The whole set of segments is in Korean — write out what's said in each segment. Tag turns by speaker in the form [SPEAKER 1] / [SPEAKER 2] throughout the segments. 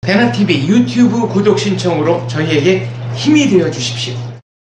[SPEAKER 1] 대나TV 유튜브 구독 신청으로 저희에게 힘이 되어 주십시오.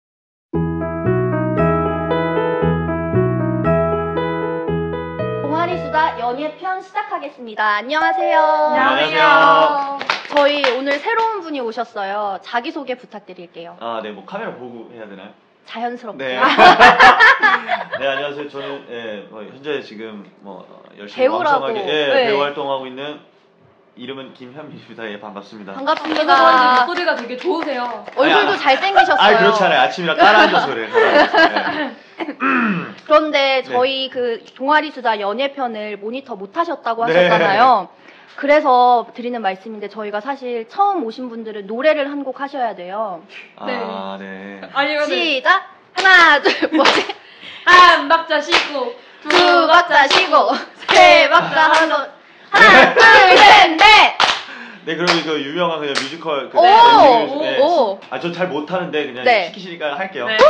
[SPEAKER 2] 동아리수다 연예편 시작하겠습니다. 안녕하세요.
[SPEAKER 3] 안녕하세요.
[SPEAKER 2] 저희 오늘 새로운 분이 오셨어요. 자기소개 부탁드릴게요.
[SPEAKER 3] 네, 뭐 카메라 보고 해야 되나요?
[SPEAKER 2] 자연스럽게.
[SPEAKER 3] 네. 네, 안녕하세요. 저는 현재 지금 열심히
[SPEAKER 2] 배우라고.
[SPEAKER 3] 왕성하게
[SPEAKER 2] 네.
[SPEAKER 3] 배우 활동하고 있는 이름은 김현민입니다. 예, 반갑습니다.
[SPEAKER 2] 반갑습니다.
[SPEAKER 4] 목소리가 되게 좋으세요.
[SPEAKER 2] 얼굴도 잘생기셨어요.
[SPEAKER 3] 그렇지 않아요. 아침이라 깔아앉아서 그래요. 네.
[SPEAKER 2] 그런데 저희 그 동아리수다 연예편을 모니터 못 하셨다고
[SPEAKER 3] 네.
[SPEAKER 2] 하셨잖아요. 그래서 드리는 말씀인데 저희가 사실 처음 오신 분들은 노래를 한 곡 하셔야 돼요.
[SPEAKER 3] 네.
[SPEAKER 4] 아니면
[SPEAKER 2] 시작! 하나, 둘, 뭐지?
[SPEAKER 4] 한 박자 쉬고
[SPEAKER 2] 두 박자 쉬고 세 박자 하나, 둘, 셋, 넷!
[SPEAKER 3] 네, 그리고 그 유명한 그냥 뮤지컬 그
[SPEAKER 2] 오!
[SPEAKER 3] 저 잘 못하는데 그냥
[SPEAKER 2] 네.
[SPEAKER 3] 시키시니까 할게요.
[SPEAKER 4] 네.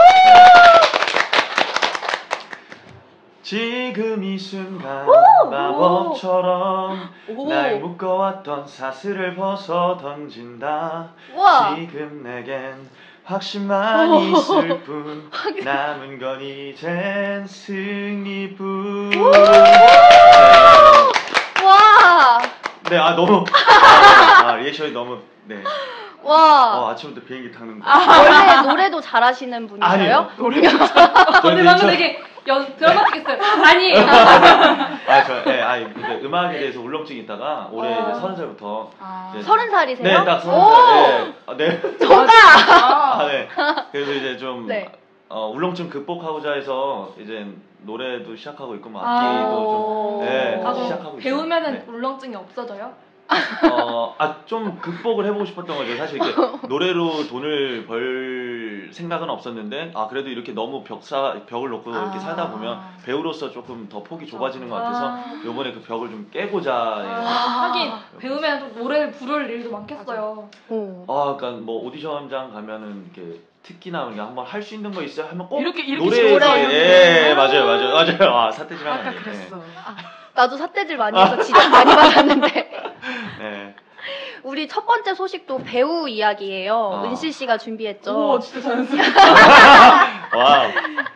[SPEAKER 3] 지금 이 순간 마법처럼 날 묶어왔던 사슬을 벗어 던진다.
[SPEAKER 2] 우와!
[SPEAKER 3] 지금 내겐 확신만 있을 뿐 남은 건 이젠 승리뿐.
[SPEAKER 2] 와!
[SPEAKER 3] 네, 너무 리액션이 너무
[SPEAKER 2] 와!
[SPEAKER 3] 아침부터 비행기 타는 거.
[SPEAKER 2] 원래 노래도 잘하시는 분이세요?
[SPEAKER 3] 아니요.
[SPEAKER 4] 근데 방금 되게 드라마 찍겠어요. 아니
[SPEAKER 3] 근데 음악에 대해서 울렁증이 있다가 올해 이제 30살부터
[SPEAKER 2] 30살이세요?
[SPEAKER 3] 네, 딱 30살. 네.
[SPEAKER 2] 저다!
[SPEAKER 3] 네. 그래서 이제 좀
[SPEAKER 2] 네.
[SPEAKER 3] 울렁증 극복하고자 해서 이제 노래도 시작하고 있고 악기도 좀 시작하고 있어요.
[SPEAKER 4] 배우면은
[SPEAKER 3] 네.
[SPEAKER 4] 울렁증이 없어져요?
[SPEAKER 3] 좀 극복을 해보고 싶었던 거죠. 사실 이렇게 노래로 돈을 벌 생각은 없었는데, 그래도 이렇게 너무 벽을 놓고 이렇게 살다 보면 배우로서 조금 더 폭이 좁아지는 것 같아서 요번에 그 벽을 좀 깨고자.
[SPEAKER 4] 하긴 배우면 또 노래를 부를 일도 많겠어요.
[SPEAKER 3] 그러니까 뭐 오디션장 가면은 이렇게 특기나 그냥 한번 할 수 있는 거 있어요? 하면 꼭
[SPEAKER 4] 이렇게
[SPEAKER 3] 노래 맞아요. 사태질 하면 안 돼.
[SPEAKER 2] 나도 삿대질 많이 해서 지적 많이 받았는데.
[SPEAKER 3] 네.
[SPEAKER 2] 우리 첫 번째 소식도 배우 이야기예요. 은실 씨가 준비했죠.
[SPEAKER 4] 오, 진짜 자연스러워.
[SPEAKER 3] 와우.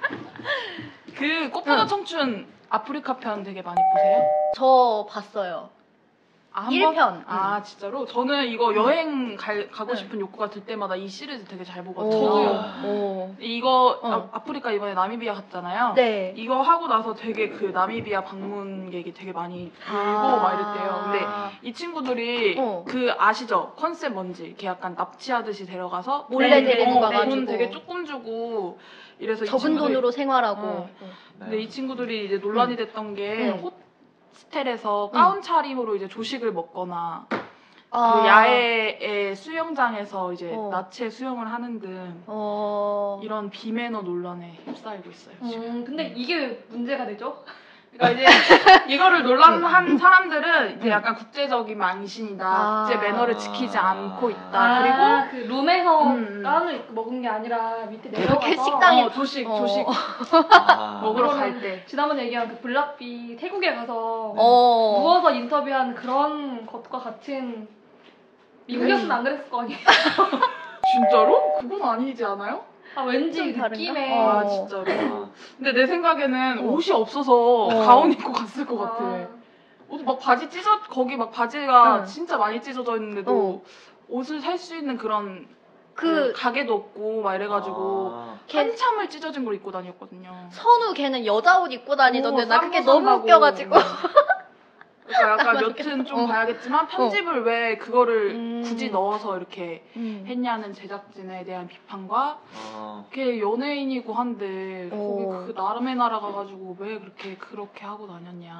[SPEAKER 5] 그 꽃보다 청춘 아프리카 편 되게 많이 보세요?
[SPEAKER 2] 저 봤어요. 1편.
[SPEAKER 5] 진짜로? 저는 이거 여행 가고 싶은 욕구가 들 때마다 이 시리즈 되게 잘 보거든요.
[SPEAKER 2] 저도요.
[SPEAKER 5] 이거 아프리카 이번에 나미비아 갔잖아요.
[SPEAKER 2] 네.
[SPEAKER 5] 이거 하고 나서 되게 그 나미비아 방문객이 되게 많이 들고 막 이랬대요. 근데 이 친구들이 그 아시죠? 컨셉 뭔지 이렇게 약간 납치하듯이 데려가서
[SPEAKER 2] 몰래 데리고 가가지고
[SPEAKER 5] 돈 되게 조금 주고 이래서
[SPEAKER 2] 적은 돈으로 생활하고.
[SPEAKER 5] 근데 이 친구들이 이제 논란이 됐던 게 호스텔에서 가운 차림으로 이제 조식을 먹거나 그 야외의 수영장에서 이제 나체 수영을 하는 등 이런 비매너 논란에 휩싸이고 있어요. 지금.
[SPEAKER 4] 근데 이게 왜 문제가 되죠?
[SPEAKER 5] 그러니까 이제 이거를 논란한 사람들은 이제 약간 국제적인 망신이다, 국제 매너를 지키지 않고 있다. 그리고
[SPEAKER 4] 그 룸에서 가운을 입고 먹은 게 아니라 밑에 내려가서
[SPEAKER 2] 이렇게 식당에
[SPEAKER 5] 조식 먹으러 갈 때.
[SPEAKER 4] 지난번에 얘기한 그 블락비 태국에 가서 누워서 인터뷰한 그런 것과 같은 미국이었으면 안 그랬을 거 아니에요?
[SPEAKER 5] 진짜로? 그건 아니지 않아요?
[SPEAKER 4] 왠지
[SPEAKER 2] 다른가?
[SPEAKER 4] 느낌에
[SPEAKER 5] 진짜로. 근데 내 생각에는 옷이 없어서 가운 입고 갔을 것 같아. 막 바지 거기 막 바지가 진짜 많이 찢어져 있는데도 옷을 살 수 있는 그런 그 가게도 없고 막 이래가지고 한참을 찢어진 걸 입고 다녔거든요.
[SPEAKER 2] 선우 걔는 여자 옷 입고 다니던데 나 그게 너무 웃겨가지고.
[SPEAKER 5] 그러니까 약간 여튼 좀 봐야겠지만 편집을 왜 그거를 굳이 넣어서 이렇게 했냐는 제작진에 대한 비판과 걔 연예인이고 한데 거기 그 나름의 나라 가가지고 왜 그렇게 하고 다녔냐.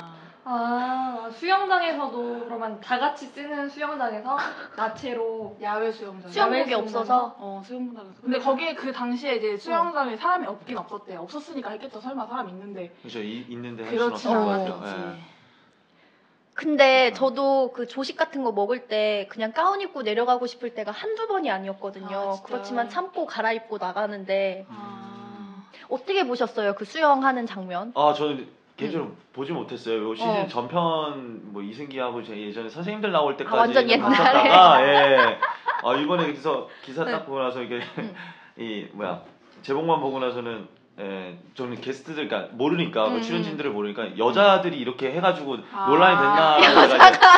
[SPEAKER 4] 수영장에서도 그러면 다 같이 쓰는 수영장에서 나체로
[SPEAKER 5] 야외 수영장.
[SPEAKER 2] 수영복이 없어서?
[SPEAKER 5] 수영장에서. 근데 거기에 그 당시에 이제 수영장에 사람이 없긴 없었대요. 없었으니까 했겠죠. 설마 사람 있는데.
[SPEAKER 3] 그렇죠. 있는데 할 수는
[SPEAKER 5] 그렇진
[SPEAKER 3] 없을 것 같아요.
[SPEAKER 5] 않았지.
[SPEAKER 2] 근데 저도 그 조식 같은 거 먹을 때 그냥 가운 입고 내려가고 싶을 때가 한두 번이 아니었거든요. 그렇지만 참고 갈아입고 나가는데 어떻게 보셨어요? 그 수영하는 장면?
[SPEAKER 3] 저는 개인적으로 보지 못했어요. 요 시즌 전편 뭐 이승기하고 제 예전에 선생님들 나올 때까지
[SPEAKER 2] 완전 옛날에.
[SPEAKER 3] 봤었다가 예. 이번에 그래서 기사 딱 보고 나서 이게 이 뭐야 제목만 보고 나서는 저는 게스트들 그러니까 모르니까 그 출연진들을 모르니까 여자들이 이렇게 해가지고 논란이 됐나라고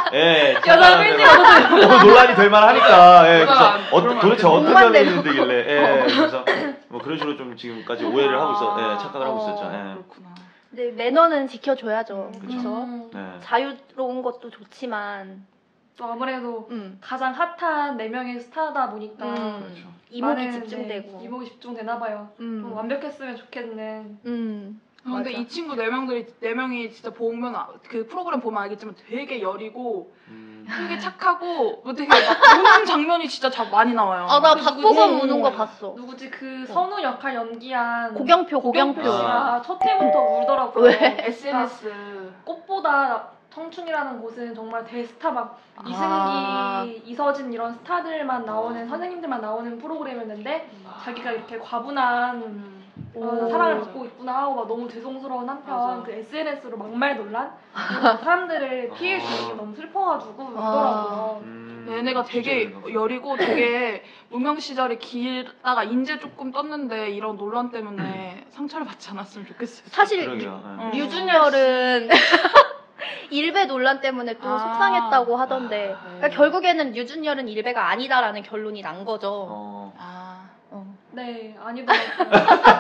[SPEAKER 4] 여자 팬이
[SPEAKER 3] 논란이 될 만하니까 그래서 도대체 어떤
[SPEAKER 2] 공만
[SPEAKER 3] 면이
[SPEAKER 2] 되고.
[SPEAKER 3] 있는데길래 그래서 뭐 그런 식으로 좀 지금까지 오해를 하고 착각을 하고 있었죠.
[SPEAKER 5] 그렇구나.
[SPEAKER 2] 네, 매너는 지켜줘야죠.
[SPEAKER 3] 그쵸.
[SPEAKER 2] 그렇죠.
[SPEAKER 3] 네.
[SPEAKER 2] 자유로운 것도 좋지만
[SPEAKER 4] 또 아무래도 가장 핫한 4명의 스타다 보니까
[SPEAKER 3] 그렇죠.
[SPEAKER 2] 이목이
[SPEAKER 4] 많은,
[SPEAKER 2] 집중되고.
[SPEAKER 4] 네, 이목이 집중되나 봐요. 좀 완벽했으면 좋겠는.
[SPEAKER 5] 근데
[SPEAKER 2] 맞아.
[SPEAKER 5] 이 친구 4명이 진짜 보면 그 프로그램 보면 알겠지만 되게 여리고 되게 착하고 뭐 되게 막 우는 장면이 진짜 많이 나와요.
[SPEAKER 2] 나
[SPEAKER 4] 그
[SPEAKER 2] 박보검
[SPEAKER 4] 누구지?
[SPEAKER 2] 우는 거 봤어.
[SPEAKER 4] 누구지 그 선우 역할 연기한
[SPEAKER 2] 고경표.
[SPEAKER 4] 씨가 첫 회부터 울더라고요.
[SPEAKER 2] 왜?
[SPEAKER 5] SNS
[SPEAKER 4] 꽃보다 청춘이라는 곳은 정말 대스타 막 이승기, 이서진 이런 스타들만 나오는 선생님들만 나오는 프로그램이었는데 자기가 이렇게 과분한 사랑을 받고 있구나 하고 막 너무 죄송스러운 한편 그 SNS로 막말 논란 그리고 사람들을 피해 주는 게 너무 슬퍼가지고 울더라고요.
[SPEAKER 5] 얘네가 되게 여리고 되게 무명 시절에 길다가 이제 조금 떴는데 이런 논란 때문에 상처를 받지 않았으면 좋겠어요.
[SPEAKER 2] 사실
[SPEAKER 3] 그러게요.
[SPEAKER 2] 류준열은 일배 논란 때문에 또 속상했다고 하던데 그러니까 결국에는 류준열은 일배가 아니다라는 결론이 난 거죠.
[SPEAKER 4] 네, 아니더라고요.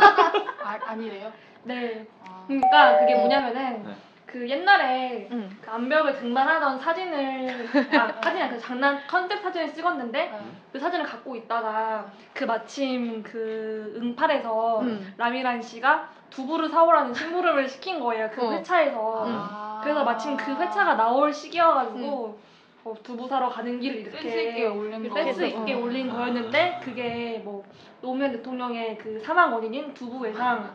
[SPEAKER 5] 아니래요?
[SPEAKER 4] 네. 그러니까 그게 뭐냐면은
[SPEAKER 3] 네.
[SPEAKER 4] 그 옛날에 그 암벽을 등반하던 사진을 사진이 아니라 그 장난 컨셉 사진을 찍었는데 그 사진을 갖고 있다가 그 마침 그 응팔에서 라미란 씨가 두부를 사오라는 심부름을 시킨 거예요. 그 회차에서. 그래서 마침 그 회차가 나올 시기여가지고 두부 사러 가는 길을 이렇게 센스 있게 올린 거였는데 그게 뭐 노무현 대통령의 그 사망 원인인 두부 외상.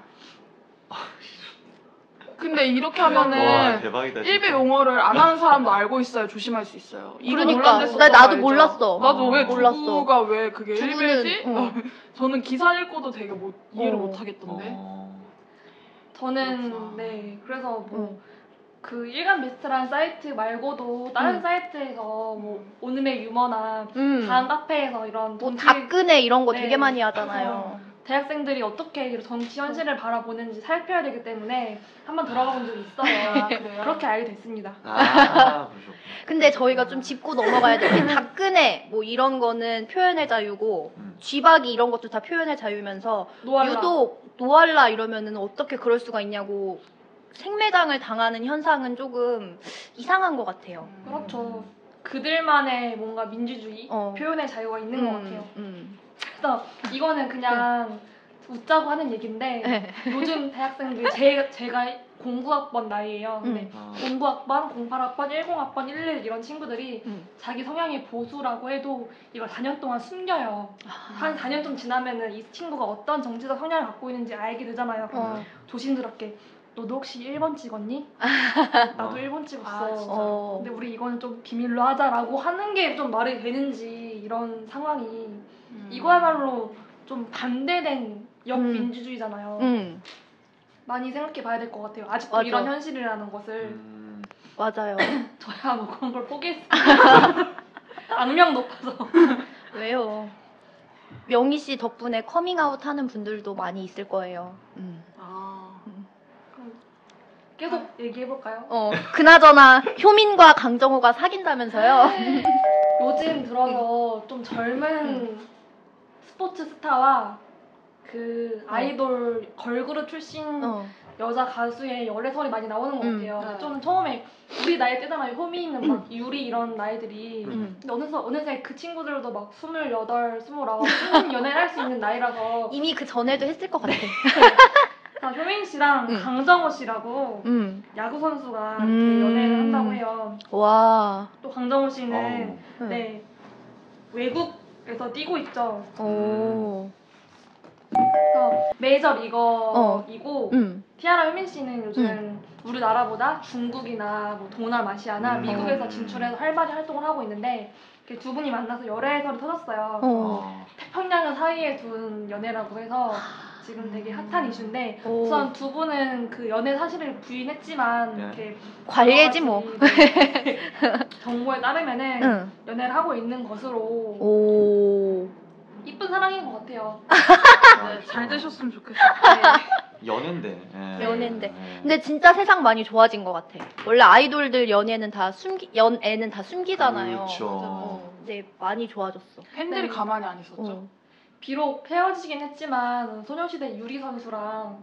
[SPEAKER 5] 근데 이렇게
[SPEAKER 3] 와
[SPEAKER 5] 하면은
[SPEAKER 3] 대박이다.
[SPEAKER 5] 일베 용어를 안 하는 사람도 알고 있어야 조심할 수 있어요.
[SPEAKER 2] 그러니까
[SPEAKER 5] 논란됐었던
[SPEAKER 2] 나도
[SPEAKER 5] 거 알죠?
[SPEAKER 2] 몰랐어.
[SPEAKER 5] 나도 왜
[SPEAKER 2] 몰랐어.
[SPEAKER 5] 두부가 왜 그게
[SPEAKER 2] 두부는,
[SPEAKER 5] 일베지? 저는 기사 읽고도 되게 이해를 못 하겠던데.
[SPEAKER 4] 저는
[SPEAKER 5] 그렇구나.
[SPEAKER 4] 네 그래서 뭐 그 일간 베스트라는 사이트 말고도 다른 사이트에서 뭐 오늘의 유머나 다음 카페에서 이런
[SPEAKER 2] 뭐
[SPEAKER 4] 정치
[SPEAKER 2] 박근혜 이런 거
[SPEAKER 4] 네.
[SPEAKER 2] 되게 많이 하잖아요.
[SPEAKER 4] 대학생들이 어떻게 이런 정치 현실을 바라보는지 살펴야 되기 때문에 한번 들어가 본 적이 있어요.
[SPEAKER 5] 그래요?
[SPEAKER 4] 그렇게 알게 됐습니다.
[SPEAKER 3] 그러셨구나.
[SPEAKER 2] 근데 저희가 좀 짚고 넘어가야 될 게 박근혜 뭐 이런 거는 표현의 자유고 쥐박이 이런 것도 다 표현의 자유면서
[SPEAKER 4] 노알라.
[SPEAKER 2] 유독 노알라 이러면은 어떻게 그럴 수가 있냐고 생매장을 당하는 현상은 조금 이상한 것 같아요.
[SPEAKER 4] 그렇죠. 그들만의 뭔가 민주주의, 표현의 자유가 있는 것 같아요. 그래서 이거는 그냥 웃자고 하는 얘기인데 요즘 대학생들 제가 09학번 나이예요. 근데 09학번, 08학번, 10학번, 11 이런 친구들이 자기 성향이 보수라고 해도 이걸 4년 동안 숨겨요. 한 4년 좀 지나면은 이 친구가 어떤 정치적 성향을 갖고 있는지 알게 되잖아요. 그럼 조심스럽게 너도 혹시 1번 찍었니? 나도 1번 찍었어. 근데 우리 이거는 좀 비밀로 하자라고 하는 게 좀 말이 되는지 이런 상황이 이거야말로 좀 반대된 역민주주의잖아요. 많이 생각해 봐야 될 것 같아요. 아직도
[SPEAKER 2] 맞아.
[SPEAKER 4] 이런 현실이라는 것을.
[SPEAKER 2] 맞아요.
[SPEAKER 4] 저야 뭐 그런 걸 포기했습니다. 악명 높아서.
[SPEAKER 2] 왜요? 명희 씨 덕분에 커밍아웃 하는 분들도 많이 있을 거예요.
[SPEAKER 4] 계속 얘기해볼까요?
[SPEAKER 2] 그나저나 효민과 강정호가 사귄다면서요?
[SPEAKER 4] 요즘 들어서 좀 젊은 스포츠 스타와 그 아이돌 걸그룹 출신 여자 가수의 열애설이 많이 나오는 것 같아요. 저는 처음에 우리 나이 때잖아요. 효민은 막 유리 이런 나이들이. 근데 어느새 그 친구들도 막 28, 29, 연애를 할 수 있는 나이라서
[SPEAKER 2] 이미 그 전에도 했을 것 같아.
[SPEAKER 4] 효민 씨랑 강정호 씨라고 야구 선수가 이렇게 연애를 한다고 해요.
[SPEAKER 2] 와.
[SPEAKER 4] 또 강정호 씨는 네 외국에서 뛰고 있죠. 그래서 메이저 리거이고 티아라 효민 씨는 요즘 우리나라보다 중국이나 뭐 동남아시아나 미국에서 진출해서 활발히 활동을 하고 있는데 두 분이 만나서 열애설이 터졌어요. 태평양을 사이에 둔 연애라고 해서 지금 되게 핫한 이슈인데 우선 두 분은 그 연애 사실을 부인했지만 이렇게
[SPEAKER 2] 관례지 뭐.
[SPEAKER 4] 네, 정보에 따르면은 연애를 하고 있는 것으로 이쁜 사랑인 것 같아요.
[SPEAKER 5] 네, 잘 되셨으면 좋겠어요.
[SPEAKER 4] 네.
[SPEAKER 3] 연애인데.
[SPEAKER 2] 연애인데. 근데 진짜 세상 많이 좋아진 것 같아. 원래 아이돌들 연애는 다 연애는 다 숨기잖아요.
[SPEAKER 3] 그렇죠.
[SPEAKER 2] 근데 많이 좋아졌어.
[SPEAKER 5] 팬들이
[SPEAKER 4] 네.
[SPEAKER 5] 가만히 안 있었죠.
[SPEAKER 4] 비록 헤어지긴 했지만 소녀시대 유리 선수랑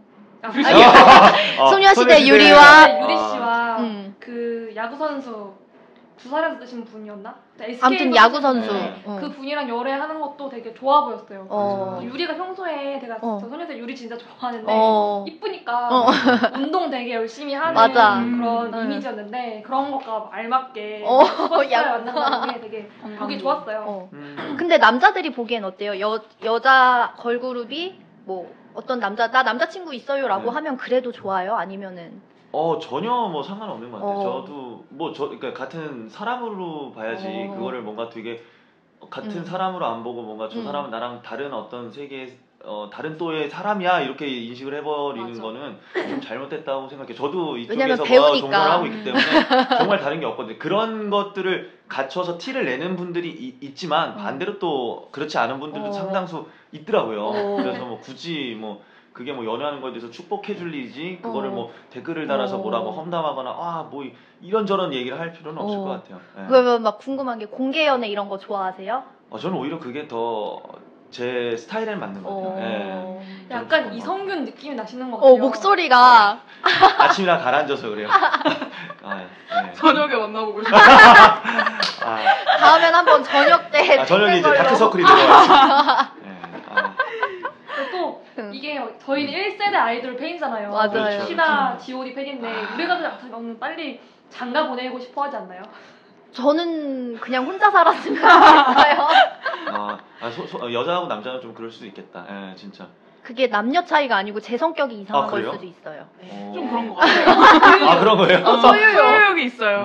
[SPEAKER 2] 소녀시대 유리와
[SPEAKER 4] 유리 씨와 그 야구 선수 부산에서 뜨신 분이었나?
[SPEAKER 2] 아무튼 야구 선수.
[SPEAKER 3] 네.
[SPEAKER 4] 그 분이랑 열애하는 것도 되게 좋아 보였어요. 유리가 평소에 제가 저 소녀시대 유리 진짜 좋아하는데 이쁘니까 운동 되게 열심히 하는
[SPEAKER 2] 맞아.
[SPEAKER 4] 그런 이미지였는데 그런 것과 알맞게 스포츠를 만난다는 게 되게 보기 좋았어요.
[SPEAKER 2] 근데 남자들이 보기엔 어때요? 여자 걸그룹이 뭐 어떤 나 남자친구 있어요라고 하면 그래도 좋아요? 아니면은
[SPEAKER 3] 전혀 뭐 상관없는 것 같아요. 저도 그러니까 같은 사람으로 봐야지 그거를 뭔가 되게 같은 사람으로 안 보고 뭔가 저 사람은 나랑 다른 어떤 세계의 다른 또의 사람이야 이렇게 인식을 해버리는
[SPEAKER 5] 맞아.
[SPEAKER 3] 거는 좀 잘못됐다고 생각해요. 저도
[SPEAKER 2] 왜냐면
[SPEAKER 3] 이쪽에서
[SPEAKER 2] 배우니까.
[SPEAKER 3] 종사를 하고 있기 때문에 정말 다른 게 없거든요. 그런 것들을 갖춰서 티를 내는 분들이 있지만 반대로 또 그렇지 않은 분들도 상당수 있더라고요. 그래서 뭐 굳이 뭐 그게 뭐 연애하는 거에 대해서 축복해줄 일이지 그거를 뭐 댓글을 달아서 뭐라고 험담하거나 뭐 이런저런 얘기를 할 필요는 없을 것 같아요. 네.
[SPEAKER 2] 그러면 막 궁금한 게 공개 연애 이런 거 좋아하세요?
[SPEAKER 3] 저는 오히려 그게 더 제 스타일에 맞는 것 같아요. 네.
[SPEAKER 4] 약간 이성균 느낌이 나시는 것 같아요.
[SPEAKER 2] 목소리가
[SPEAKER 3] 아침이라 가라앉아서 그래요. 네.
[SPEAKER 5] 저녁에 만나보고 싶어요.
[SPEAKER 2] 다음엔 한번 저녁 때
[SPEAKER 3] 저녁에 이제
[SPEAKER 2] 걸로.
[SPEAKER 3] 다크서클이 들어와요.
[SPEAKER 4] 또 이게 저희는 1세대 아이돌 팬이잖아요.
[SPEAKER 2] 맞아요.
[SPEAKER 3] 그렇죠,
[SPEAKER 4] 시나 G.O.D 팬인데 우리가 너무 빨리 장가 보내고 싶어 하지 않나요?
[SPEAKER 2] 저는 그냥 혼자 살았으면 좋겠어요.
[SPEAKER 3] 여자하고 남자는 좀 그럴 수도 있겠다. 예, 진짜.
[SPEAKER 2] 그게 남녀 차이가 아니고 제 성격이 이상한 걸
[SPEAKER 3] 그래요?
[SPEAKER 2] 수도 있어요. 네.
[SPEAKER 5] 좀 그런 것 같아요.
[SPEAKER 3] 그런 거예요?
[SPEAKER 5] 소유욕이 있어요.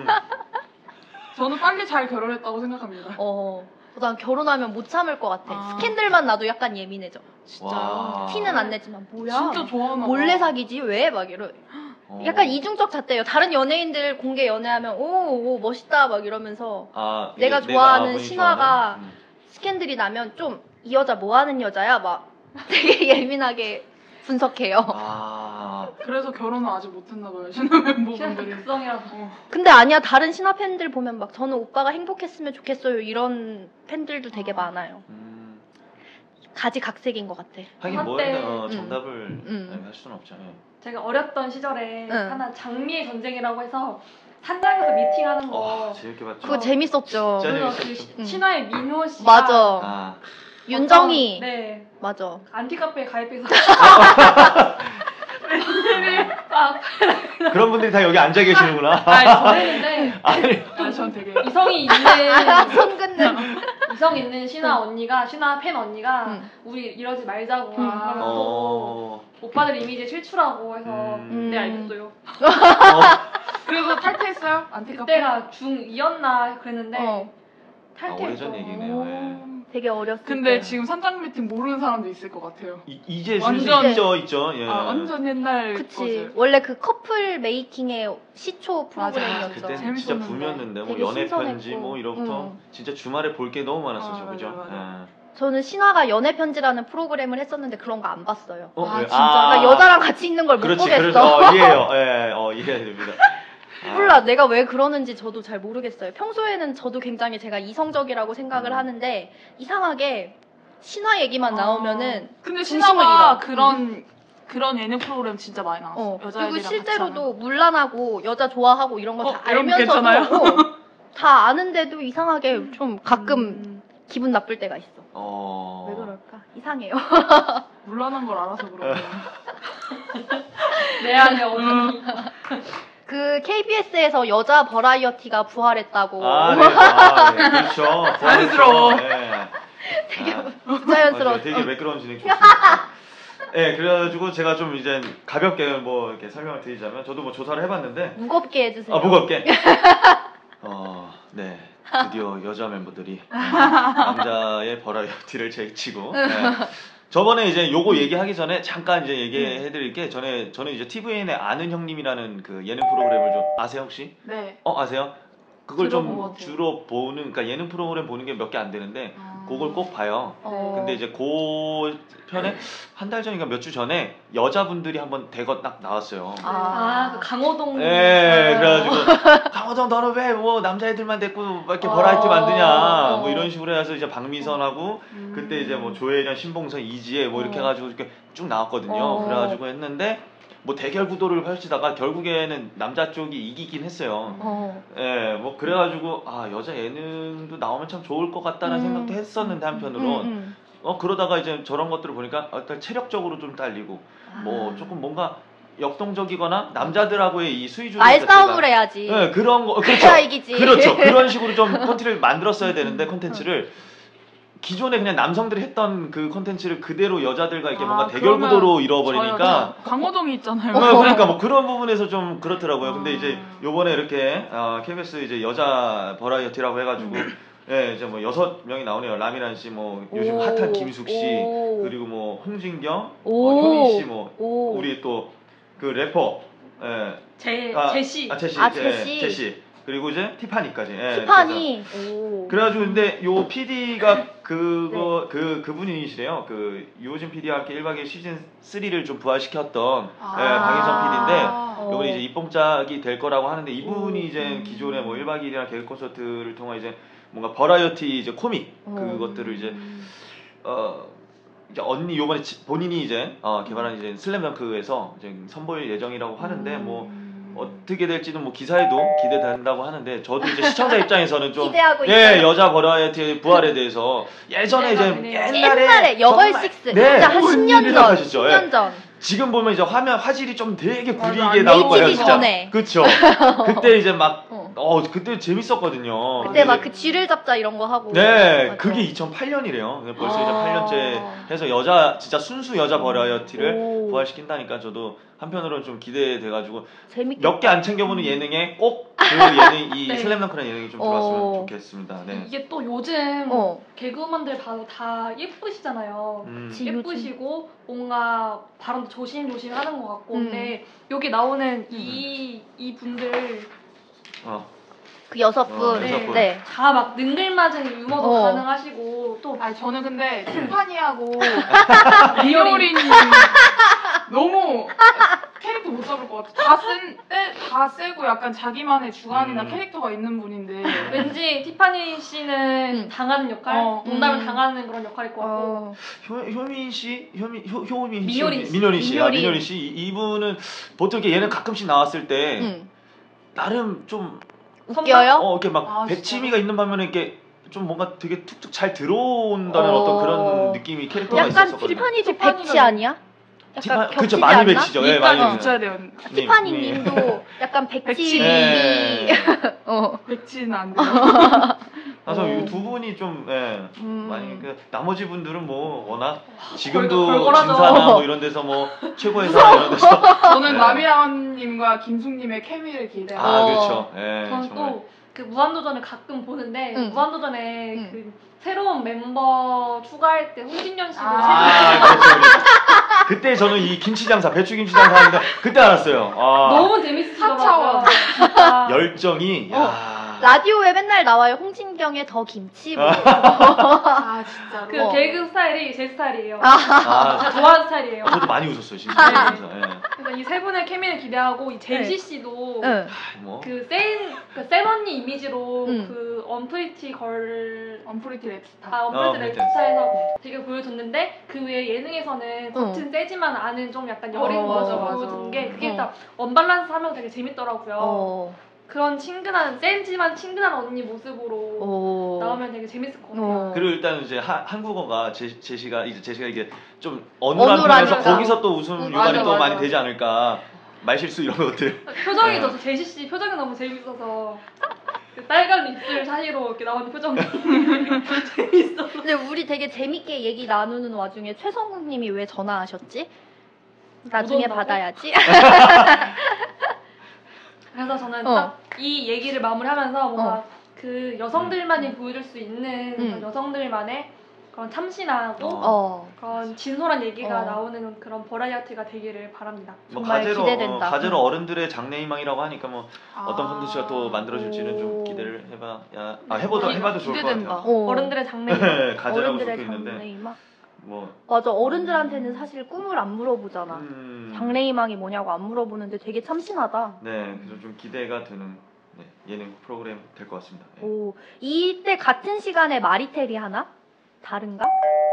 [SPEAKER 5] 저는 빨리 잘 결혼했다고 생각합니다.
[SPEAKER 2] 난 결혼하면 못 참을 것 같아. 스캔들만 나도 약간 예민해져.
[SPEAKER 5] 진짜요?
[SPEAKER 2] 티는 안 내지만 뭐야?
[SPEAKER 5] 진짜 좋아하나 봐.
[SPEAKER 2] 몰래 사귀지 왜? 막 이러. 약간 이중적 잣대예요. 다른 연예인들 공개 연애하면 오 멋있다 막 이러면서 내가 좋아하는 신화가 스캔들이 나면 좀 이 여자 뭐 하는 여자야? 막 되게 예민하게 분석해요.
[SPEAKER 5] 그래서 결혼을 아직 못했나 봐요. 신화 멤버분들이.
[SPEAKER 4] 극성이라서.
[SPEAKER 2] 근데 아니야, 다른 신화 팬들 보면 막 저는 오빠가 행복했으면 좋겠어요 이런 팬들도 되게 많아요. 가지각색인 것 같아.
[SPEAKER 3] 하긴 뭐
[SPEAKER 4] 한때,
[SPEAKER 3] 정답을 할 수는 없죠.
[SPEAKER 4] 제가 어렸던 시절에 하나 장미의 전쟁이라고 해서 산장에서 미팅하는 거.
[SPEAKER 3] 재밌게 봤죠.
[SPEAKER 2] 그거 재밌었죠.
[SPEAKER 3] 진짜
[SPEAKER 4] 그래서 그 신화의 민호 씨가
[SPEAKER 2] 맞아. 윤정이.
[SPEAKER 4] 네.
[SPEAKER 2] 맞아.
[SPEAKER 4] 안티카페에 가입해서
[SPEAKER 3] 그런 분들이 다 여기 앉아 계시는구나.
[SPEAKER 4] 저랬는데
[SPEAKER 5] 전 되게
[SPEAKER 4] 이성이 있는
[SPEAKER 2] 손 긋는
[SPEAKER 4] 이성 있는 신화 팬 언니가 우리 이러지 말자고 하면서 오빠들 이미지 실추라고 해서 네 알겠어요.
[SPEAKER 5] 그래서 탈퇴했어요? 안티카페?
[SPEAKER 4] 그때가 중2였나 그랬는데 탈퇴했죠.
[SPEAKER 3] 오래전 얘기네요.
[SPEAKER 2] 되게 어렸을
[SPEAKER 5] 근데
[SPEAKER 2] 때.
[SPEAKER 5] 지금 산장 미팅 모르는 사람도 있을 것 같아요.
[SPEAKER 3] 이제
[SPEAKER 5] 완전
[SPEAKER 3] 있죠. 예.
[SPEAKER 5] 완전 옛날
[SPEAKER 2] 그치.
[SPEAKER 5] 거지.
[SPEAKER 2] 원래 그 커플 메이킹의 시초 프로그램이었죠.
[SPEAKER 3] 그때 진짜
[SPEAKER 5] 재밌었는데.
[SPEAKER 3] 붐이었는데 뭐
[SPEAKER 2] 되게
[SPEAKER 3] 연애 편지
[SPEAKER 2] 신선했고.
[SPEAKER 3] 뭐 이런부터 진짜 주말에 볼 게 너무 많았었죠. 그죠?
[SPEAKER 5] 맞아.
[SPEAKER 2] 저는 신화가 연애 편지라는 프로그램을 했었는데 그런 거 안 봤어요.
[SPEAKER 3] 그래요?
[SPEAKER 5] 진짜?
[SPEAKER 2] 그러니까 여자랑 같이 있는 걸 못
[SPEAKER 3] 그렇지.
[SPEAKER 2] 보겠어.
[SPEAKER 3] 그래서 이해해요. 이해가 됩니다.
[SPEAKER 2] 몰라, 내가 왜 그러는지 저도 잘 모르겠어요. 평소에는 저도 굉장히 제가 이성적이라고 생각을 하는데 이상하게 신화 얘기만 나오면은
[SPEAKER 5] 근데
[SPEAKER 2] 중심을
[SPEAKER 5] 신화가
[SPEAKER 2] 잃어.
[SPEAKER 5] 그런 예능 프로그램 진짜 많이 나왔어.
[SPEAKER 2] 그리고 실제로도 문란하고 여자 좋아하고 이런 거 다
[SPEAKER 5] 이런 거 괜찮아요?
[SPEAKER 2] 알면서도 다 아는데도 이상하게 좀 가끔 기분 나쁠 때가 있어. 왜 그럴까? 이상해요.
[SPEAKER 5] 물란한 걸 알아서 그러고.
[SPEAKER 4] 내 안에 어머니.
[SPEAKER 2] 그 KBS에서 여자 버라이어티가 부활했다고.
[SPEAKER 3] 네. 그렇죠.
[SPEAKER 5] 자연스러워.
[SPEAKER 2] 되게 부자연스러웠어.
[SPEAKER 3] 되게 매끄러운 진행 좋습니다. 그래가지고 제가 좀 이제 가볍게 뭐 이렇게 설명을 드리자면 저도 뭐 조사를 해봤는데
[SPEAKER 2] 무겁게 해주세요.
[SPEAKER 3] 무겁게. 네, 드디어 여자 멤버들이 남자의 버라이어티를 제치고 저번에 이제 요거 얘기하기 전에 잠깐 이제 얘기해드릴 게 저는 이제 TVN의 아는 형님이라는 그 예능 프로그램을 좀 아세요 혹시?
[SPEAKER 5] 네.
[SPEAKER 3] 아세요? 그걸 좀
[SPEAKER 5] 들어본
[SPEAKER 3] 주로 보는, 그러니까 예능 프로그램 보는 게 몇 개 안 되는데 그걸 꼭 봐요. 근데 이제 그 편에 한 달 전인가 몇 주 전에 여자분들이 한번 대거 딱 나왔어요.
[SPEAKER 4] 그 강호동.
[SPEAKER 3] 네, 그래가지고 강호동 너는 왜 뭐 남자애들만 데리고 막 이렇게 버라이티 만드냐 뭐 이런 식으로 해서 이제 박미선하고 그때 이제 뭐 조혜련, 신봉선, 이지혜 뭐 이렇게 해가지고 이렇게 쭉 나왔거든요. 그래가지고 했는데 뭐 대결 구도를 펼치다가 결국에는 남자 쪽이 이기긴 했어요. 예, 뭐 그래가지고 여자 예능도 나오면 참 좋을 것 같다는 생각도 했었는데 한편으로 그러다가 이제 저런 것들을 보니까 일단 체력적으로 좀 딸리고 뭐 조금 뭔가 역동적이거나 남자들하고의 이 수위주의
[SPEAKER 2] 말싸움을 해야지.
[SPEAKER 3] 네, 그런 거 그렇죠.
[SPEAKER 2] 그래야 이기지.
[SPEAKER 3] 그렇죠. 그런 식으로 좀 콘텐츠를 만들었어야 되는데 콘텐츠를 기존에 그냥 남성들이 했던 그 콘텐츠를 그대로 여자들과 이렇게 뭔가 대결 구도로 이뤄버리니까
[SPEAKER 5] 강호동이 있잖아요.
[SPEAKER 3] 그러니까 뭐 그런 부분에서 좀 그렇더라고요. 근데 이제 요번에 이렇게 KBS 이제 여자 버라이어티라고 해가지고 예, 이제 뭐 6명이 나오네요. 라미란 씨, 뭐 요즘 핫한 김숙 씨, 그리고 뭐 홍진경, 효민 씨, 뭐 우리 또 그 래퍼 제시. 제시. 그리고 이제 티파니까지.
[SPEAKER 2] 티파니.
[SPEAKER 3] 그래가지고 근데 요 PD가 그분이시래요. 그 유호진 PD와 함께 1박 2일 시즌 3를 좀 부활시켰던 방인선 PD인데 요번에 이제 입봉작이 될 거라고 하는데 이분이 이제 기존에 뭐 1박 2일이나 개그 콘서트를 통해 이제 뭔가 버라이어티 이제 코믹 그것들을 이제 이제 언니 요번에 본인이 이제 개발한 이제 슬램덩크에서 이제 선보일 예정이라고 하는데 뭐 어떻게 될지는 뭐 기사에도 기대된다고 하는데 저도 이제 시청자 입장에서는 좀 여자 버라이어티의 부활에 대해서 예전에 이제 옛날에
[SPEAKER 2] 여걸식스 진짜 한 10년 전
[SPEAKER 3] 지금 보면 이제 화질이 좀 되게 구리게 나올 거예요 진짜. 그쵸. 그때 이제 막 그때 재밌었거든요.
[SPEAKER 2] 그때 막 그 쥐를 잡자 이런 거 하고.
[SPEAKER 3] 네, 맞아. 그게 2008년이래요. 벌써 이제 8년째 해서 진짜 순수 여자 버라이어티를 부활시킨다니까 저도 한편으로는 좀 기대돼가지고 몇 개 안 챙겨보는 예능에 꼭 그 예능 이 슬램덩크라는 예능이 좀 들어왔으면 좋겠습니다. 네.
[SPEAKER 4] 이게 또 요즘 개그우먼들 봐도 다 예쁘시잖아요. 예쁘시고 뭔가 발음도 조심조심 하는 것 같고 근데 여기 나오는 이 분들
[SPEAKER 2] 그 6분
[SPEAKER 4] 네. 다 막 능글맞은 유머도 가능하시고 또
[SPEAKER 5] 저는 근데 티파니하고 리오리님 너무 캐릭터 못 잡을 것 같아. 다 세고 약간 자기만의 주관이나 캐릭터가 있는 분인데
[SPEAKER 4] 왠지 티파니 씨는 당하는 역할, 농담을 당하는 그런 역할일 것 같고
[SPEAKER 3] 민효린 씨, 이분은 보통 이렇게 얘는 가끔씩 나왔을 때 나름 좀
[SPEAKER 2] 웃겨요?
[SPEAKER 3] 이렇게 막 백치미가 있는 반면에 이렇게 좀 뭔가 되게 툭툭 잘 들어온다는 어떤 그런 느낌이 캐릭터가 있었거든요.
[SPEAKER 2] 티파니도 백치 아니야? 약간
[SPEAKER 3] 그렇죠, 많이 백치죠. 네, 많이
[SPEAKER 5] 붙여야 돼요.
[SPEAKER 2] 티파니님도 약간 백치.
[SPEAKER 5] 백치는 안 돼요.
[SPEAKER 3] 그래서 이 두 분이 좀 많이 나머지 분들은 뭐 워낙 지금도 진사나 뭐 이런 데서 뭐 최고의 사 이런 데서
[SPEAKER 5] 저는 라미라님과 김숙님의 케미를 기대해요.
[SPEAKER 3] 그렇죠.
[SPEAKER 4] 저는 또 그 무한도전을 가끔 보는데 무한도전에 그 새로운 멤버 추가할 때 홍진영 씨도
[SPEAKER 3] 그렇죠. 그때 저는 이 김치장사 배추 김치장사 하는데 그때 알았어요.
[SPEAKER 4] 너무 재밌으시더라고요.
[SPEAKER 3] 열정이
[SPEAKER 2] 라디오에 맨날 나와요. 홍진경의 더 김치.
[SPEAKER 5] 진짜로.
[SPEAKER 4] 그 개그 스타일이 제 스타일이에요. 제가 좋아하는 스타일이에요.
[SPEAKER 3] 저도 많이 웃었어요, 진짜.
[SPEAKER 4] 그래서 이 세 분의 케미를 기대하고 이 제시 씨도 그 센 언니 이미지로 그 언프리티 랩스타 랩스타에서 되게 보여줬는데 그 외에 예능에서는 겉은 세지만 안은 좀 약간 여린 모습 보여준 게 그게 딱 언밸런스 하면서 되게 재밌더라고요. 그런 세지만 친근한 언니 모습으로 나오면 되게 재밌을 것 같아요.
[SPEAKER 3] 그리고 일단 이제 한국어가 제시가 이게 좀 어눌하면서 거기서 또 웃음 유발이 또 많이 되지 않을까. 말실수 이런 것들.
[SPEAKER 4] 표정이 더 제시 씨 표정이 너무 재밌어서 그 빨간 입술 사이로 이렇게 나오는 표정이 재밌어서.
[SPEAKER 2] 근데 우리 되게 재밌게 얘기 나누는 와중에 최성욱님이 왜 전화하셨지? 나중에 받아야지.
[SPEAKER 4] 그래서 저는 딱 이 얘기를 마무리하면서 뭔가 그 여성들만이 보여줄 수 있는 그런 여성들만의 그런 참신하고 그런 진솔한 얘기가 나오는 그런 버라이어티가 되기를 바랍니다.
[SPEAKER 3] 뭐
[SPEAKER 2] 정말 기대된다.
[SPEAKER 3] 가제로 어른들의 장래희망이라고 하니까 뭐 어떤 콘텐츠가 또 만들어질지는 좀 기대를 해봐도 좋을 것 같아요.
[SPEAKER 4] 어른들의 장래희망.
[SPEAKER 3] 가제라고
[SPEAKER 2] 어른들의
[SPEAKER 3] 적혀있는데
[SPEAKER 2] 장래희망.
[SPEAKER 3] 뭐
[SPEAKER 2] 맞아, 어른들한테는 사실 꿈을 안 물어보잖아. 장래희망이 뭐냐고 안 물어보는데 되게 참신하다.
[SPEAKER 3] 네, 그래서 좀 기대가 되는 예능 프로그램 될 것 같습니다. 네.
[SPEAKER 2] 오, 이때 같은 시간에 마리텔이 하나? 다른가?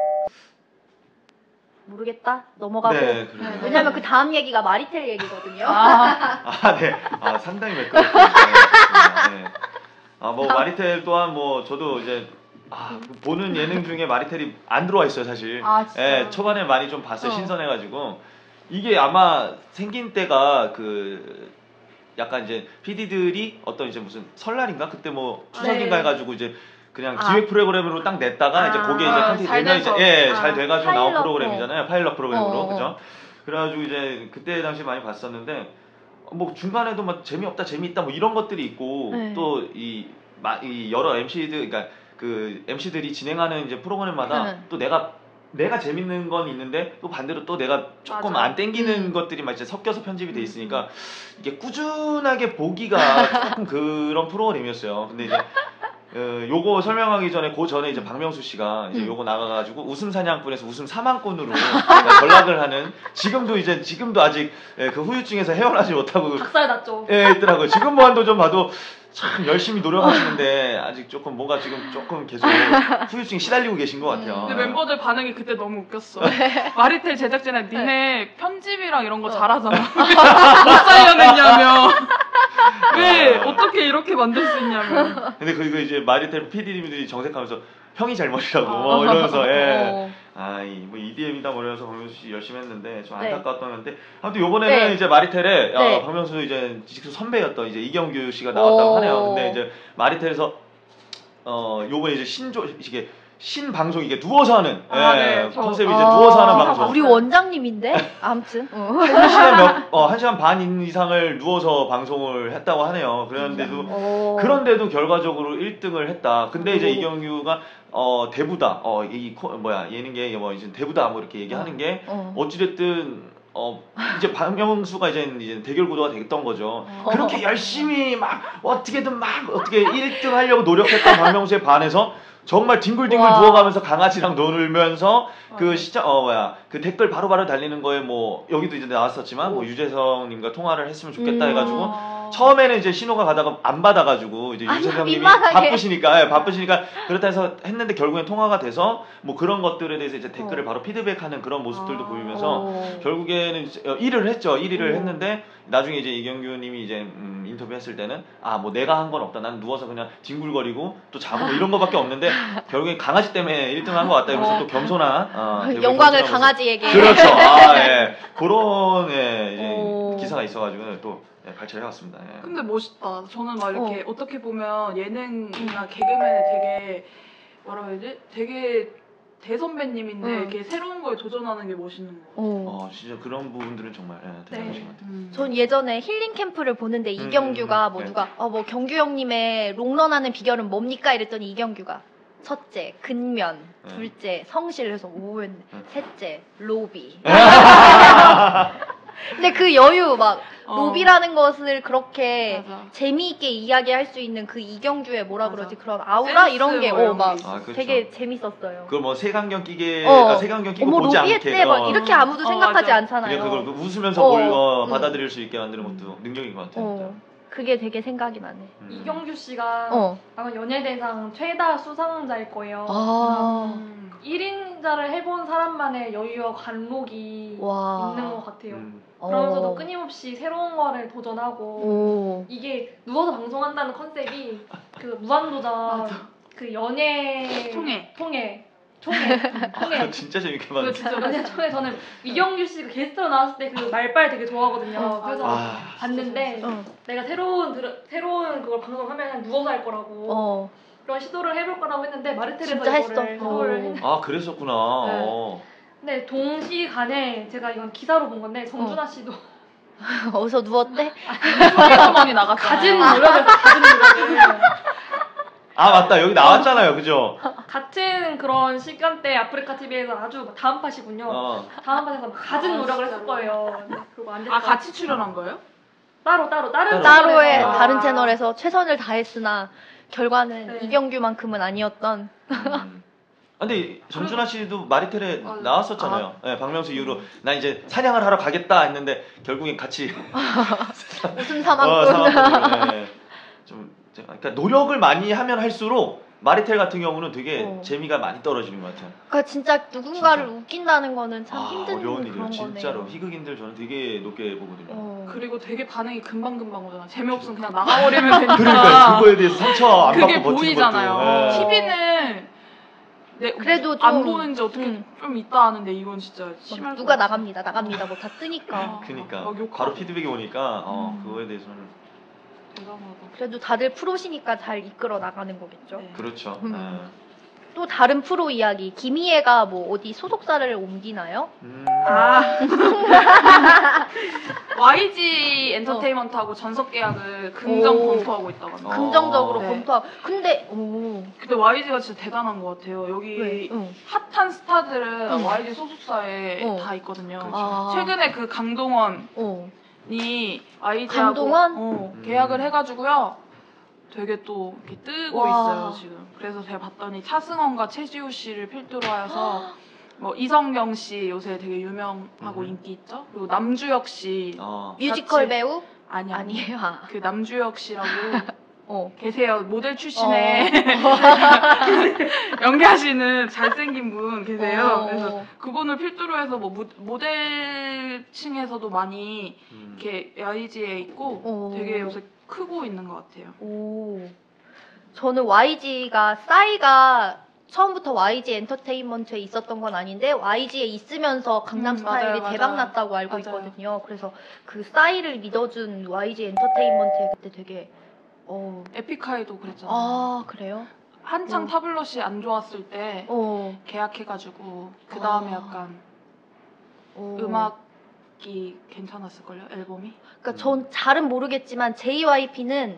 [SPEAKER 2] 모르겠다. 넘어가고.
[SPEAKER 3] 네, 그래요.
[SPEAKER 2] 왜냐면 그 다음 얘기가 마리텔 얘기거든요.
[SPEAKER 3] 네. 상당히 매끄럽습니다. 네. 뭐 마리텔 또한 뭐 저도 이제 보는 예능 중에 마리텔이 안 들어와 있어요, 사실. 네, 초반에 많이 좀 봤어요. 신선해가지고. 이게 아마 생긴 때가 약간 이제 PD들이 어떤 이제 무슨 설날인가? 그때 뭐 추석인가 해가지고 이제 그냥 기획 프로그램으로 딱 냈다가 이제 거기에 이제 컨텐츠 되면 이제 잘 돼가지고 나온 프로그램이잖아요. 파일럿 프로그램으로. 그죠? 그래가지고 이제 그때 당시 많이 봤었는데 뭐 중간에도 막 재미없다 재미있다 뭐 이런 것들이 있고 또 이 여러 MC들 그러니까 그 MC들이 진행하는 이제 프로그램마다 또 내가 재밌는 건 있는데 또 반대로 또 내가 조금 안 땡기는 것들이 막 이제 섞여서 편집이 돼 있으니까 이게 꾸준하게 보기가 조금 그런 프로그램이었어요. 근데 이제 요거 설명하기 전에 그 전에 이제 박명수 씨가 이제 요거 나가가지고 웃음 사냥꾼에서 웃음 사망꾼으로 전락을 하는 지금도 아직 그 후유증에서 헤어나지 못하고
[SPEAKER 4] 박살났죠.
[SPEAKER 3] 있더라고요. 지금 뭐한도 좀 봐도 참 열심히 노력하시는데 아직 조금 뭔가 지금 조금 계속 후유증에 시달리고 계신 것 같아요.
[SPEAKER 5] 근데 멤버들 반응이 그때 너무 웃겼어. 마리텔 제작진에 니네 편집이랑 이런 거 잘하잖아. 못 살려냈냐며. 왜 어떻게 이렇게 만들 수 있냐며.
[SPEAKER 3] 근데 그리고 이제 마리텔 PD님들이 정색하면서 형이 잘못이라고 이러면서 뭐 EDM이다 뭐 이러면서 박명수 씨 열심히 했는데 좀 안타까웠던 건데 아무튼 요번에는 이제 마리텔에 박명수 이제 직속 선배였던 이제 이경규 씨가 나왔다고 하네요. 근데 이제 마리텔에서 요번에 이제 신방송 이게 누워서 하는 컨셉이 이제 누워서 하는 방송.
[SPEAKER 2] 우리 원장님인데 아무튼
[SPEAKER 3] 1시간 반 이상을 누워서 방송을 했다고 하네요. 그런데도 결과적으로 1등을 했다. 근데 이제 이경규가 대부다. 예능계 뭐 이제 대부다 뭐 이렇게 얘기하는 게 어찌됐든 이제 박명수가 이제 대결 구도가 됐던 거죠. 그렇게 열심히 어떻게 1등 하려고 노력했던 박명수에 반해서 정말 뒹굴뒹굴 누워가면서 강아지랑 놀면서 그 댓글 바로바로 달리는 거에 뭐 여기도 이제 나왔었지만 뭐 유재석님과 통화를 했으면 좋겠다 해가지고 처음에는 이제 신호가 가다가 안 받아가지고 이제 유재석님이 바쁘시니까 그렇다 해서 했는데 결국엔 통화가 돼서 뭐 그런 것들에 대해서 이제 댓글을 바로 피드백하는 그런 모습들도 보이면서 결국에는 1위를 했죠. 1위를 했는데 나중에 이제 이경규님이 이제 인터뷰했을 때는 뭐 내가 한 건 없다. 난 누워서 그냥 징굴거리고 또 자고 뭐 이런 거밖에 없는데 결국엔 강아지 때문에 1등 한 것 같다. 이러면서 또 겸손한
[SPEAKER 2] 영광을 강아지에게.
[SPEAKER 3] 그렇죠. 그런 기사가 있어가지고 또 발췌해왔습니다.
[SPEAKER 5] 근데 멋있다. 저는 막 이렇게 어떻게 보면 예능이나 개그맨에 되게 뭐라 해야지? 되게 대선배님인데 이렇게 새로운 거에 도전하는 게 멋있는 거 같아요.
[SPEAKER 3] 진짜 그런 부분들은 정말 대단하신 것 같아요.
[SPEAKER 2] 전 예전에 힐링 캠프를 보는데 이경규가 누가 경규 형님의 롱런하는 비결은 뭡니까? 이랬더니 이경규가 첫째 근면, 둘째 성실 해서 셋째 로비. 근데 그 여유 로비라는 것을 그렇게 재미있게 이야기할 수 있는 그 이경규의 그러지 그런 아우라 이런 게
[SPEAKER 3] 그렇죠.
[SPEAKER 2] 되게 재밌었어요.
[SPEAKER 3] 그걸 뭐 색안경 끼게
[SPEAKER 2] 색안경
[SPEAKER 3] 끼고 보지 않게
[SPEAKER 2] 이렇게 아무도 생각하지 않잖아요.
[SPEAKER 3] 그걸 웃으면서 받아들일 수 있게 만드는 것도 능력인 것 같아요.
[SPEAKER 2] 그게 되게 생각이 나네.
[SPEAKER 4] 이경규 씨가 아마 연예대상 최다 수상자일 거예요. 1인자를 해본 사람만의 여유와 관록이 있는 것 같아요. 그러면서도 끊임없이 새로운 거를 도전하고 이게 누워서 방송한다는 컨셉이 그 무한도전 그 연애 통해
[SPEAKER 3] 진짜 재밌게 봤는데.
[SPEAKER 4] 진짜 처음에 저는 이경규 씨가 게스트로 나왔을 때 그 말빨 되게 좋아하거든요. 그래서 봤는데 내가 새로운 그걸 방송하면 누워서 할 거라고 그런 시도를 해볼 거라고 했는데 마리텔에서 이거를 시도를 했는데
[SPEAKER 3] 그랬었구나.
[SPEAKER 4] 네, 동시간에 제가 이건 기사로 본 건데 정준하 씨도
[SPEAKER 2] 어디서 누웠대?
[SPEAKER 5] 소개서머니 나갔잖아요.
[SPEAKER 4] 가진 노력을
[SPEAKER 3] 아 맞다 여기 나왔잖아요, 그죠?
[SPEAKER 4] 같은 그런 시간대 아프리카 TV에서 아주 다음 팟이군요. 다음 팟에서 막 가진 노력을 했을 거예요. 근데 그거 안 됐다.
[SPEAKER 5] 아 같이 출연한 거예요?
[SPEAKER 4] 다른
[SPEAKER 2] 따로의
[SPEAKER 4] 채널에서.
[SPEAKER 2] 다른 채널에서 최선을 다했으나 결과는
[SPEAKER 4] 네.
[SPEAKER 2] 이병규만큼은 아니었던.
[SPEAKER 3] 근데 정준하 씨도 마리텔에 나왔었잖아요. 네, 박명수 이후로 난 이제 사냥을 하러 가겠다 했는데 결국엔 같이
[SPEAKER 2] 웃음 사망꾼.
[SPEAKER 3] 네. 좀 그러니까 노력을 많이 하면 할수록 마리텔 같은 경우는 되게 재미가 많이 떨어지는 것 같아요.
[SPEAKER 2] 그러니까 진짜 누군가를 웃긴다는 거는 참 힘든
[SPEAKER 3] 어려운
[SPEAKER 2] 그런
[SPEAKER 3] 일이에요. 진짜로
[SPEAKER 2] 거네요.
[SPEAKER 3] 희극인들 저는 되게 높게 보거든요.
[SPEAKER 5] 그리고 되게 반응이 금방금방 오잖아. 재미없으면 그냥 나가버리면 되니까.
[SPEAKER 3] 그러니까 그거에 대해서 상처 안 받고
[SPEAKER 5] 그게
[SPEAKER 3] 버티는
[SPEAKER 5] 보이잖아요.
[SPEAKER 3] 것도.
[SPEAKER 5] TV는
[SPEAKER 2] 그래도 좀
[SPEAKER 5] 안 보는지 어떻게 좀 있다 하는데 이건 진짜 심할
[SPEAKER 2] 누가
[SPEAKER 5] 것 같아.
[SPEAKER 2] 나갑니다 뭐 다 뜨니까.
[SPEAKER 3] 그러니까
[SPEAKER 5] 막 욕하고.
[SPEAKER 3] 바로 피드백이 오니까 그거에 대해서는
[SPEAKER 5] 대단하다.
[SPEAKER 2] 그래도 다들 프로시니까 잘 이끌어 나가는 거겠죠.
[SPEAKER 5] 네.
[SPEAKER 3] 그렇죠.
[SPEAKER 2] 또 다른 프로 이야기. 김희애가 뭐 어디 소속사를 옮기나요?
[SPEAKER 5] YG 엔터테인먼트하고 전속 계약을 긍정
[SPEAKER 2] 오.
[SPEAKER 5] 검토하고 있다고 합니다.
[SPEAKER 2] 긍정적으로
[SPEAKER 5] 네.
[SPEAKER 2] 검토하고. 근데
[SPEAKER 5] 근데 YG가 진짜 대단한 것 같아요. 여기
[SPEAKER 2] 왜?
[SPEAKER 5] 핫한 스타들은
[SPEAKER 2] 응.
[SPEAKER 5] YG 소속사에
[SPEAKER 2] 어.
[SPEAKER 5] 다 있거든요.
[SPEAKER 3] 그렇죠.
[SPEAKER 5] 최근에 그 강동원이 YG하고
[SPEAKER 2] 강동원?
[SPEAKER 5] 계약을 해가지고요. 되게 또 이렇게 뜨고
[SPEAKER 2] 와.
[SPEAKER 5] 있어요 지금. 그래서 제가 봤더니 차승원과 최지우 씨를 필두로 해서 뭐 이성경 씨 요새 되게 유명하고 인기 있죠. 그리고 남주혁 씨
[SPEAKER 2] 뮤지컬
[SPEAKER 5] 같이-
[SPEAKER 2] 배우?
[SPEAKER 5] 아니에요.
[SPEAKER 2] 아니에요.
[SPEAKER 5] 그 남주혁 씨라고
[SPEAKER 2] 어.
[SPEAKER 5] 계세요. 모델 출신에 연기하시는 잘생긴 분 계세요. 그래서 그분을 필두로 해서 뭐 모델층에서도 많이 이렇게 YG에 있고 되게 요새 크고 있는 것 같아요.
[SPEAKER 2] 저는 YG가 싸이가 처음부터 YG 엔터테인먼트에 있었던 건 아닌데 YG에 있으면서 강남스타일이
[SPEAKER 5] 맞아요.
[SPEAKER 2] 대박 났다고 알고
[SPEAKER 5] 맞아요.
[SPEAKER 2] 있거든요. 그래서 그 싸이를 믿어준 YG 엔터테인먼트에 그때 되게
[SPEAKER 5] 에픽하이도 그랬잖아요.
[SPEAKER 2] 아 그래요?
[SPEAKER 5] 한창 타블럿이 안 좋았을 때 계약해가지고 그 다음에 약간 음악이 괜찮았을걸요? 앨범이?
[SPEAKER 2] 그러니까 전 잘은 모르겠지만 JYP는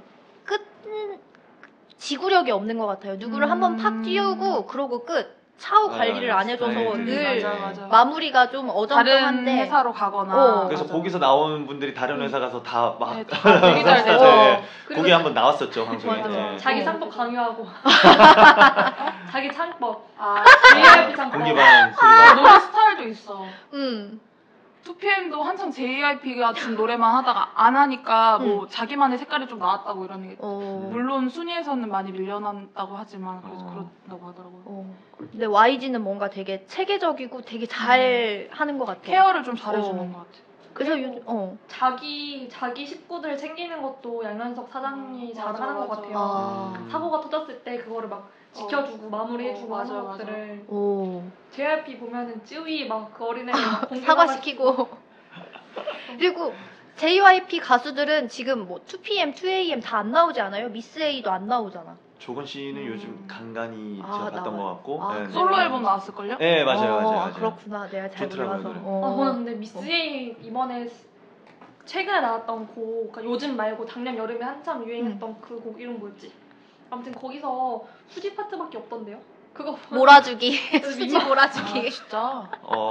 [SPEAKER 2] 지구력이 없는 것 같아요. 누구를 한번 팍 띄우고 그러고 끝. 차후 관리를 안 해줘서 늘
[SPEAKER 5] 맞아.
[SPEAKER 2] 마무리가 좀
[SPEAKER 5] 다른
[SPEAKER 2] 어정쩡한데
[SPEAKER 5] 회사로 가거나
[SPEAKER 3] 그래서
[SPEAKER 5] 맞아.
[SPEAKER 3] 거기서 나온 분들이 다른 회사 가서 다 막
[SPEAKER 5] 네, 다 되게 잘 되죠.
[SPEAKER 3] 거기 한번 나왔었죠 방송에.
[SPEAKER 2] 맞아.
[SPEAKER 3] 네.
[SPEAKER 4] 자기 상법 강요하고 자기 창법
[SPEAKER 5] JYP
[SPEAKER 4] 창법
[SPEAKER 3] 공기반 소리반.
[SPEAKER 5] 노래 스타일도 있어. 2PM도 한창 JYP가 준 노래만 하다가 안 하니까 뭐 자기만의 색깔이 좀 나왔다고 이러는 게 물론 순위에서는 많이 밀려난다고 하지만 그래서 그렇다고 하더라고요.
[SPEAKER 2] 근데 YG는 뭔가 되게 체계적이고 되게 잘 하는 것 같아요.
[SPEAKER 5] 케어를 좀 잘해주는 것 같아요.
[SPEAKER 2] 그래서
[SPEAKER 4] 자기 식구들 챙기는 것도 양현석 사장이 잘하는 것 같아요. 사고가 터졌을 때 그거를 막 지켜주고 마무리해주고 하는
[SPEAKER 5] 맞아.
[SPEAKER 4] 것들을 JYP 보면은 쯔위 막 그 어린애
[SPEAKER 2] 사과시키고 그리고 JYP 가수들은 지금 뭐 2PM, 2AM 다 안 나오지 않아요? 미스 A도 안 나오잖아.
[SPEAKER 3] 조건 씨는 요즘 간간히
[SPEAKER 2] 아,
[SPEAKER 3] 제가 봤던
[SPEAKER 2] 나와요.
[SPEAKER 3] 것 같고.
[SPEAKER 2] 아,
[SPEAKER 3] 네,
[SPEAKER 5] 솔로
[SPEAKER 3] 네.
[SPEAKER 5] 앨범 나왔을걸요?
[SPEAKER 3] 네 맞아요.
[SPEAKER 2] 그렇구나. 내가 잘
[SPEAKER 3] 좋더라고요,
[SPEAKER 2] 몰라서.
[SPEAKER 3] 노래.
[SPEAKER 4] 저는 근데 미스 A 이번에 최근에 나왔던 곡, 그러니까 요즘 말고 작년 여름에 한참 유행했던 그 곡 이름 뭐였지? 아무튼 거기서 수지 파트밖에 없던데요? 그거
[SPEAKER 2] 몰아주기. 수지 몰아주기.
[SPEAKER 5] 진짜?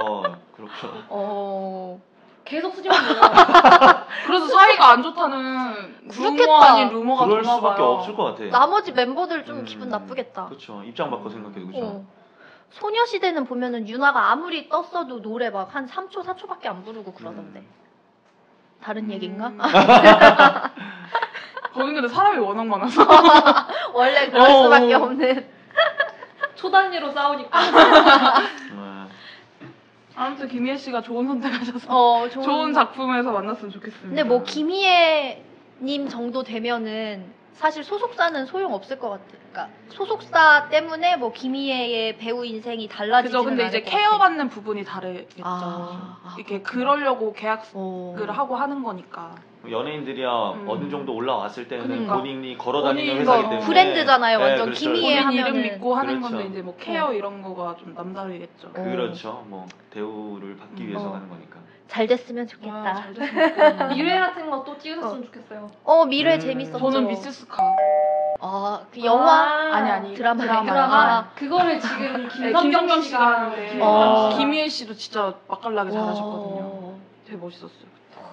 [SPEAKER 3] 그렇죠.
[SPEAKER 4] 계속 수지만 몰아요.
[SPEAKER 5] 그래서 사이가 안 좋다는
[SPEAKER 2] 그렇겠다.
[SPEAKER 5] 루머 아닌 루머가
[SPEAKER 3] 그럴
[SPEAKER 5] 도나
[SPEAKER 3] 수밖에
[SPEAKER 5] 봐요.
[SPEAKER 3] 없을 것 같아.
[SPEAKER 2] 나머지 멤버들 좀 기분 나쁘겠다.
[SPEAKER 3] 그렇죠. 입장 바꿔 생각해도 그렇죠.
[SPEAKER 2] 소녀시대는 보면은 유나가 아무리 떴어도 노래 막 한 3초, 4초밖에 안 부르고 그러던데. 다른 얘기인가?
[SPEAKER 5] 거긴 근데 사람이 워낙 많아서
[SPEAKER 2] 원래 그럴 수밖에 없는.
[SPEAKER 4] 초단위로 싸우니까.
[SPEAKER 5] 아무튼 김희애 씨가 좋은 선택하셔서 좋은 작품에서 만났으면 좋겠습니다.
[SPEAKER 2] 근데 뭐 김희애 님 정도 되면은 사실 소속사는 소용 없을 것 같아. 그러니까 소속사 때문에 뭐 김희애의 배우 인생이 달라지지는
[SPEAKER 5] 그죠. 근데
[SPEAKER 2] 않을
[SPEAKER 5] 이제
[SPEAKER 2] 것
[SPEAKER 5] 케어받는 부분이 다르겠죠. 이렇게
[SPEAKER 2] 그렇구나.
[SPEAKER 5] 그러려고 계약을 하고 하는 거니까.
[SPEAKER 3] 연예인들이야 어느 정도 올라왔을 때는
[SPEAKER 5] 그러니까.
[SPEAKER 3] 본인이 걸어다니는
[SPEAKER 5] 본인
[SPEAKER 3] 회사기
[SPEAKER 5] 이거
[SPEAKER 3] 때문에
[SPEAKER 2] 브랜드잖아요. 완전
[SPEAKER 3] 그렇죠.
[SPEAKER 2] 김희애
[SPEAKER 5] 본인
[SPEAKER 2] 하면은.
[SPEAKER 5] 이름 믿고 하는
[SPEAKER 3] 그렇죠.
[SPEAKER 5] 건데 이제 뭐 케어 이런 거가 좀 남다르겠죠.
[SPEAKER 3] 그렇죠. 뭐 대우를 받기 위해서 하는 거니까.
[SPEAKER 2] 잘 됐으면 좋겠다.
[SPEAKER 5] 잘 됐으면 좋겠다.
[SPEAKER 4] 미래 같은 거 또 찍으셨으면 좋겠어요.
[SPEAKER 2] 미래 재밌었죠.
[SPEAKER 5] 저는 미스스카.
[SPEAKER 2] 그 영화?
[SPEAKER 5] 아니
[SPEAKER 2] 드라마.
[SPEAKER 4] 그거를 지금
[SPEAKER 5] 김성경 씨가 하는데 김희애 씨도 진짜 맛깔나게
[SPEAKER 2] 와.
[SPEAKER 5] 잘하셨거든요. 되게 멋있었어요.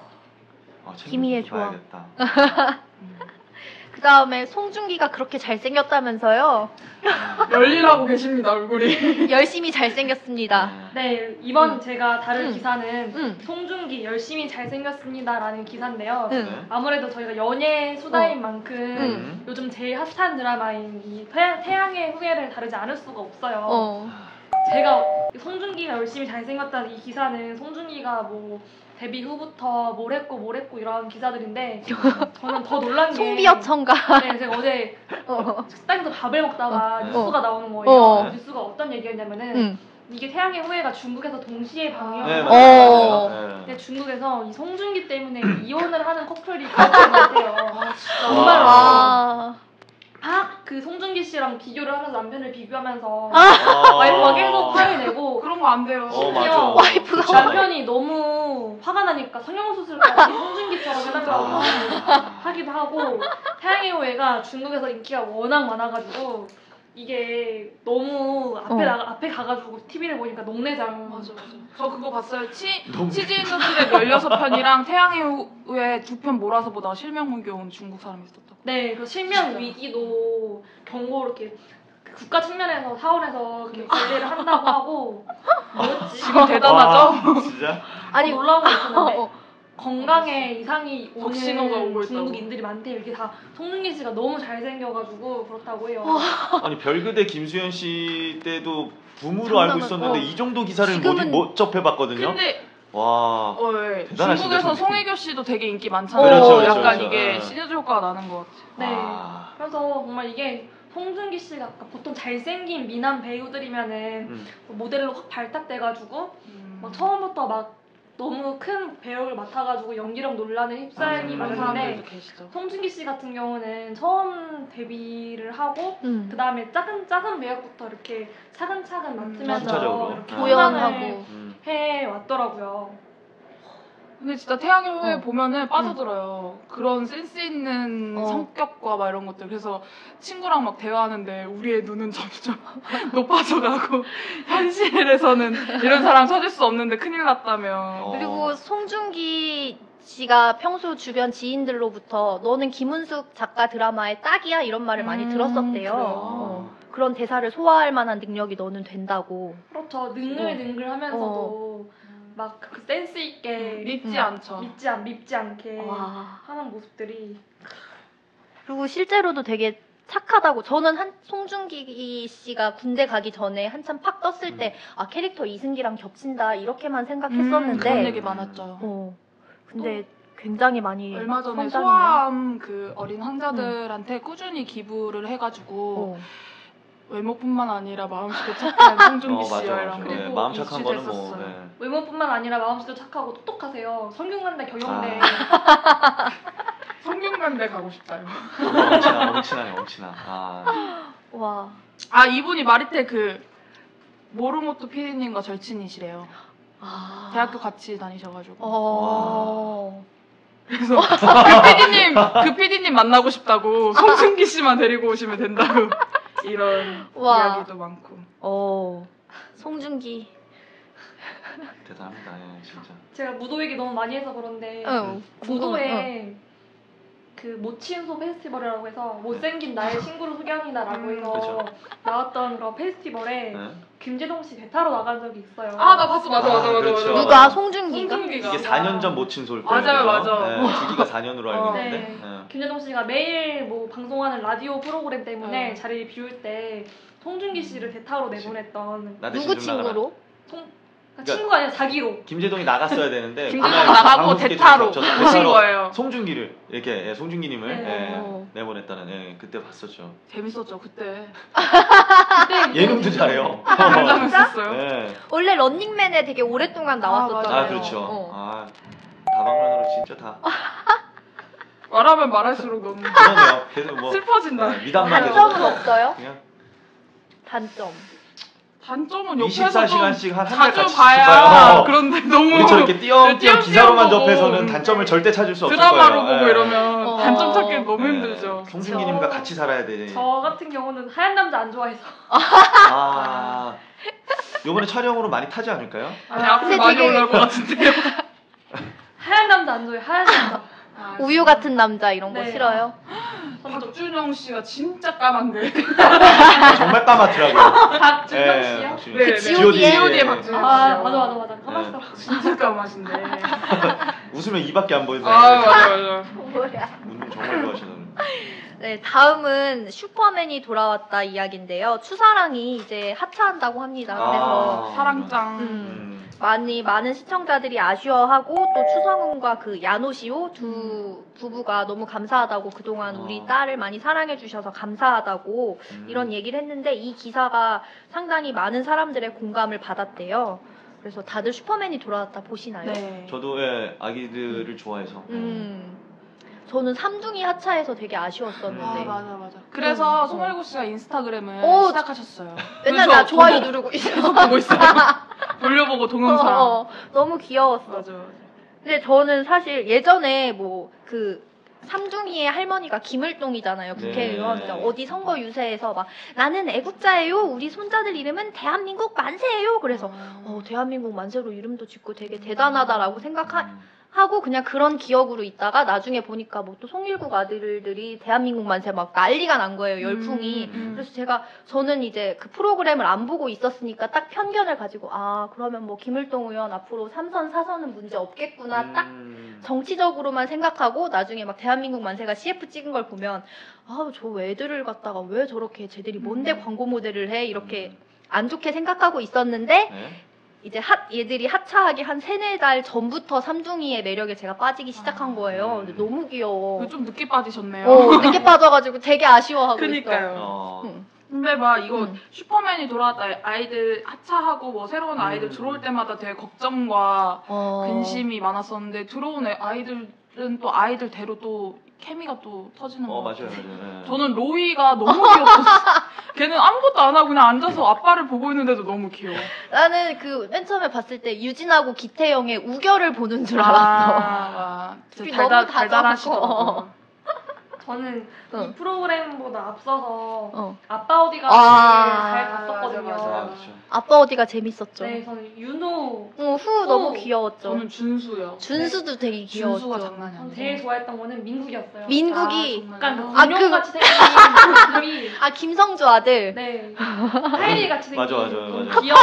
[SPEAKER 2] 김희애 좋아.
[SPEAKER 3] 봐야겠다.
[SPEAKER 2] 그 다음에 송중기가 그렇게 잘생겼다면서요?
[SPEAKER 5] 열일하고 계십니다, 얼굴이.
[SPEAKER 2] 열심히 잘생겼습니다.
[SPEAKER 4] 네, 이번 제가 다룰 기사는 송중기 열심히 잘생겼습니다라는 기사인데요. 아무래도 저희가 연예 수다인 만큼 요즘 제일 핫한 드라마인 이 태양의 후예를 다루지 않을 수가 없어요. 제가 송중기가 열심히 잘생겼다는 이 기사는 송중기가 뭐 데뷔 후부터 뭘 했고 이런 기사들인데 저는 더 놀란 게
[SPEAKER 2] 송비어천가.
[SPEAKER 4] 네, 제가 어제 식당에서 밥을 먹다가 뉴스가 나오는 거예요. 뉴스가 어떤 얘기였냐면은 이게 태양의 후예가 중국에서 동시에 방영을 근데 중국에서 이 송중기 때문에 이혼을 하는 커플이 많은 것 같아요. 정말로. 그 송중기 씨랑 비교를 하면서 남편을 비교하면서 와이프가 계속 화를 내고
[SPEAKER 5] 그런 거 안 돼요.
[SPEAKER 3] 맞아.
[SPEAKER 2] 와이프가
[SPEAKER 4] 남편이 너무 화가 나니까 성형수술까지 송중기처럼 해달라고 하기도 하고 태양의 후예가 중국에서 인기가 워낙 많아가지고 이게 너무 앞에 가가지고 TV를 보니까 녹내장.
[SPEAKER 5] 맞아. 저 그거 봤어요. 치즈인 누들의 16편이랑 태양의 후예 2편 몰아서 보다가 실명문교 온 중국 사람이 있었다.
[SPEAKER 4] 네, 그 실명 위기도 경고 이렇게 국가 측면에서 사원에서 관리를 한다고 하고 뭐였지?
[SPEAKER 5] 지금 대단하죠?
[SPEAKER 3] 진짜?
[SPEAKER 4] 아니 놀라운 거 있었는데 건강에 이상이
[SPEAKER 5] 신호가
[SPEAKER 4] 오는
[SPEAKER 5] 오고
[SPEAKER 4] 중국인들이 많대. 이렇게 다 송중기 씨가 너무 잘생겨가지고 그렇다고 해요.
[SPEAKER 3] 아니 별그대 김수현 씨 때도 붐으로 알고 있었는데 이 정도 기사를 못 접해봤거든요.
[SPEAKER 5] 근데
[SPEAKER 3] 와, 대단하시다,
[SPEAKER 5] 중국에서
[SPEAKER 3] 솔직히.
[SPEAKER 5] 송혜교 씨도 되게 인기 많잖아요.
[SPEAKER 3] 그렇죠.
[SPEAKER 5] 약간 이게 시너지 효과가 나는 것 같아요.
[SPEAKER 4] 네. 그래서 정말 이게 송중기 씨가 아까 보통 잘생긴 미남 배우들이면은 모델로 확 발탁돼가지고 막 처음부터 막 너무 큰 배역을 맡아가지고 연기력 논란에 휩싸이기 많은데 송중기 씨 같은 경우는 처음 데뷔를 하고 그 다음에 작은 배역부터 이렇게 차근차근 맡으면서
[SPEAKER 2] 조연하고
[SPEAKER 4] 해왔더라고요.
[SPEAKER 5] 근데 진짜 태양의 후예 보면은 빠져들어요. 그런 센스 있는 성격과 막 이런 것들. 그래서 친구랑 막 대화하는데 우리의 눈은 점점 높아져가고 현실에서는 이런 사람 찾을 수 없는데 큰일 났다며.
[SPEAKER 2] 그리고 송중기 씨가 평소 주변 지인들로부터 너는 김은숙 작가 드라마의 딱이야 이런 말을 많이 들었었대요. 그런 대사를 소화할 만한 능력이 너는 된다고.
[SPEAKER 4] 그렇죠. 능글능글하면서도 막 그 센스 있게
[SPEAKER 5] 밉지 않죠.
[SPEAKER 4] 밉지 않게 하는 모습들이.
[SPEAKER 2] 그리고 실제로도 되게 착하다고. 저는 송중기 씨가 군대 가기 전에 한참 팍 떴을 때 캐릭터 이승기랑 겹친다 이렇게만 생각했었는데
[SPEAKER 5] 그런 얘기 많았죠.
[SPEAKER 2] 근데 굉장히 많이
[SPEAKER 5] 얼마 전에
[SPEAKER 2] 성장이네.
[SPEAKER 5] 소아암 그 어린 환자들한테 꾸준히 기부를 해가지고 외모뿐만 아니라 마음씨도 착한 송중기 씨랑
[SPEAKER 3] 그리고 마음 착한 거는 뭐
[SPEAKER 4] 외모뿐만 아니라 마음씨도 착하고 똑똑하세요. 성균관대 경영대.
[SPEAKER 5] 성균관대 가고 싶다요.
[SPEAKER 3] 엄친하네.
[SPEAKER 2] 와.
[SPEAKER 5] 이분이 마리테 그 모르모토 PD님과 절친이시래요. 대학교 같이 다니셔가지고. 그래서 그 PD님 만나고 싶다고 송중기 씨만 데리고 오시면 된다고 이런 이야기도 많고.
[SPEAKER 2] 송중기
[SPEAKER 3] 대단합니다, 진짜.
[SPEAKER 4] 제가 무도 얘기 너무 많이 해서 그런데 무도에 그 모친소 페스티벌이라고 해서 못생긴 나의 친구를 소개합니다라고 해서 나왔던 그런 페스티벌에 김재동 씨 대타로 나간 적이 있어요.
[SPEAKER 5] 나 봤어. 맞아.
[SPEAKER 3] 그렇죠.
[SPEAKER 2] 누가? 송중기가?
[SPEAKER 3] 이게 4년 전 모친소일 거예요.
[SPEAKER 5] 맞아요.
[SPEAKER 3] 주기가 4년으로 알고 있는데.
[SPEAKER 4] 김재동 씨가 매일 뭐 방송하는 라디오 프로그램 때문에 자리를 비울 때 송중기 씨를 대타로 내보냈던.
[SPEAKER 2] 누구 친구로?
[SPEAKER 4] 친구가 아니라 자기로.
[SPEAKER 3] 김재동이 나갔어야 되는데
[SPEAKER 5] 김재동 나가고 대타로 오신 거예요.
[SPEAKER 3] 송중기를 이렇게 송중기님을 내보냈다는 그때 봤었죠.
[SPEAKER 5] 재밌었죠 그때.
[SPEAKER 3] 예능도 잘해요.
[SPEAKER 5] 재밌었어요.
[SPEAKER 2] 원래 런닝맨에 되게 오랫동안 나왔었잖아요.
[SPEAKER 3] 그렇죠. 다방면으로 진짜 다.
[SPEAKER 5] 말하면 말할수록 너무
[SPEAKER 3] 그러네요. 계속 뭐
[SPEAKER 5] 슬퍼진다.
[SPEAKER 3] 미담만
[SPEAKER 2] 단점은 없어요?
[SPEAKER 3] 그냥
[SPEAKER 2] 단점.
[SPEAKER 5] 단점은 옆에서
[SPEAKER 3] 24시간씩 한
[SPEAKER 5] 자주
[SPEAKER 3] 같이
[SPEAKER 5] 봐야 그런데 너무
[SPEAKER 3] 우리 저렇게 띄엄띄엄 기사로만
[SPEAKER 5] 보고
[SPEAKER 3] 접해서는 단점을 절대 찾을 수 없을 거예요.
[SPEAKER 5] 드라마로 보고
[SPEAKER 3] 예.
[SPEAKER 5] 이러면 단점 찾기 너무 힘들죠.
[SPEAKER 3] 송중기님과 같이 살아야 돼.
[SPEAKER 4] 저 같은 경우는 하얀 남자 안 좋아해서.
[SPEAKER 3] 아, 요번에 촬영으로 많이 타지 않을까요?
[SPEAKER 5] 아니 앞에 많이 올라올 것 같은데요.
[SPEAKER 4] 하얀 남자 안 좋아해. 하얀 남자.
[SPEAKER 2] 우유 같은 남자 이런 거
[SPEAKER 4] 네.
[SPEAKER 2] 싫어요?
[SPEAKER 5] 박준영 씨가 진짜 까만데.
[SPEAKER 3] 정말 까맣더라고요.
[SPEAKER 4] 박준영 씨요?
[SPEAKER 5] 네,
[SPEAKER 2] G.O.D의
[SPEAKER 5] 박준영
[SPEAKER 4] 아
[SPEAKER 5] 씨요.
[SPEAKER 4] 맞아. 까맣다.
[SPEAKER 5] 진짜 까마신데.
[SPEAKER 3] 웃으면 입밖에 안 보인다.
[SPEAKER 5] 맞아.
[SPEAKER 2] 뭐야?
[SPEAKER 3] 웃는 정말 좋아하시더라고요.
[SPEAKER 2] 네, 다음은 슈퍼맨이 돌아왔다 이야기인데요. 추사랑이 이제 하차한다고 합니다. 그래서
[SPEAKER 5] 사랑짱.
[SPEAKER 2] 많은 시청자들이 아쉬워하고 또 추성훈과 그 야노시오 두 부부가 너무 감사하다고 그동안 우리 딸을 많이 사랑해 주셔서 감사하다고 이런 얘기를 했는데 이 기사가 상당히 많은 사람들의 공감을 받았대요. 그래서 다들 슈퍼맨이 돌아왔다 보시나요?
[SPEAKER 5] 네.
[SPEAKER 3] 저도 아기들을 좋아해서.
[SPEAKER 2] 저는 삼둥이 하차해서 되게 아쉬웠었는데.
[SPEAKER 5] 맞아. 그래서 송일구 씨가 인스타그램을 시작하셨어요.
[SPEAKER 2] 맨날 나 좋아요 누르고
[SPEAKER 5] 계속 보고 있어요. 돌려보고 동영상.
[SPEAKER 2] 너무 귀여웠어.
[SPEAKER 5] 맞아.
[SPEAKER 2] 근데 저는 사실 예전에 뭐 그 삼둥이의 할머니가 김을동이잖아요. 국회의원.
[SPEAKER 3] 네.
[SPEAKER 2] 어디 선거 유세에서 막 나는 애국자예요. 우리 손자들 이름은 대한민국 만세예요. 그래서 대한민국 만세로 이름도 짓고 되게 대단하다라고 하고 그냥 그런 기억으로 있다가 나중에 보니까 뭐 또 송일국 아들들이 대한민국 만세 막 난리가 난 거예요. 열풍이. 그래서 저는 이제 그 프로그램을 안 보고 있었으니까 딱 편견을 가지고 그러면 뭐 김을동 의원 앞으로 3선 4선은 문제 없겠구나 딱 정치적으로만 생각하고 나중에 막 대한민국 만세가 CF 찍은 걸 보면 저 애들을 갖다가 왜 저렇게 쟤들이 뭔데 광고 모델을 해 이렇게 안 좋게 생각하고 있었는데 이제 얘들이 하차하기 한 3-4달 전부터 삼둥이의 매력에 제가 빠지기 시작한 거예요. 근데 너무 귀여워.
[SPEAKER 5] 좀 늦게 빠지셨네요.
[SPEAKER 2] 늦게 빠져가지고 되게 아쉬워하고
[SPEAKER 5] 그러니까요.
[SPEAKER 2] 있어.
[SPEAKER 5] 근데 막 이거 슈퍼맨이 돌아왔다 아이들 하차하고 뭐 새로운 아이들 들어올 때마다 되게 걱정과 근심이 많았었는데 들어온 아이들은 또 아이들대로 또 케미가 또 터지는 거 같아요.
[SPEAKER 3] 맞아요.
[SPEAKER 5] 저는 로이가 너무 귀엽었어. 걔는 아무것도 안 하고 그냥 앉아서 아빠를 보고 있는데도 너무 귀여워.
[SPEAKER 2] 나는 그 맨 처음에 봤을 때 유진하고 기태영의 우결을 보는 줄 알았어.
[SPEAKER 5] 진짜 달달하시더라고요.
[SPEAKER 4] 저는 이 프로그램보다 앞서서 아빠 어디가 잘 봤었거든요.
[SPEAKER 5] 맞아.
[SPEAKER 2] 아빠 어디가 재밌었죠.
[SPEAKER 4] 네, 저는 윤호
[SPEAKER 2] 후 너무 귀여웠죠.
[SPEAKER 5] 저는 준수요.
[SPEAKER 2] 준수도 되게 귀여웠죠.
[SPEAKER 5] 준수가 장난이
[SPEAKER 4] 전
[SPEAKER 5] 아니에요.
[SPEAKER 4] 제일 좋아했던 거는 민국이었어요.
[SPEAKER 2] 민국이
[SPEAKER 4] 약간 공룡같이 생긴 모습이
[SPEAKER 2] 김성주 아들.
[SPEAKER 4] 네. 파이리 같이 생긴
[SPEAKER 3] 맞아.
[SPEAKER 4] 귀여워.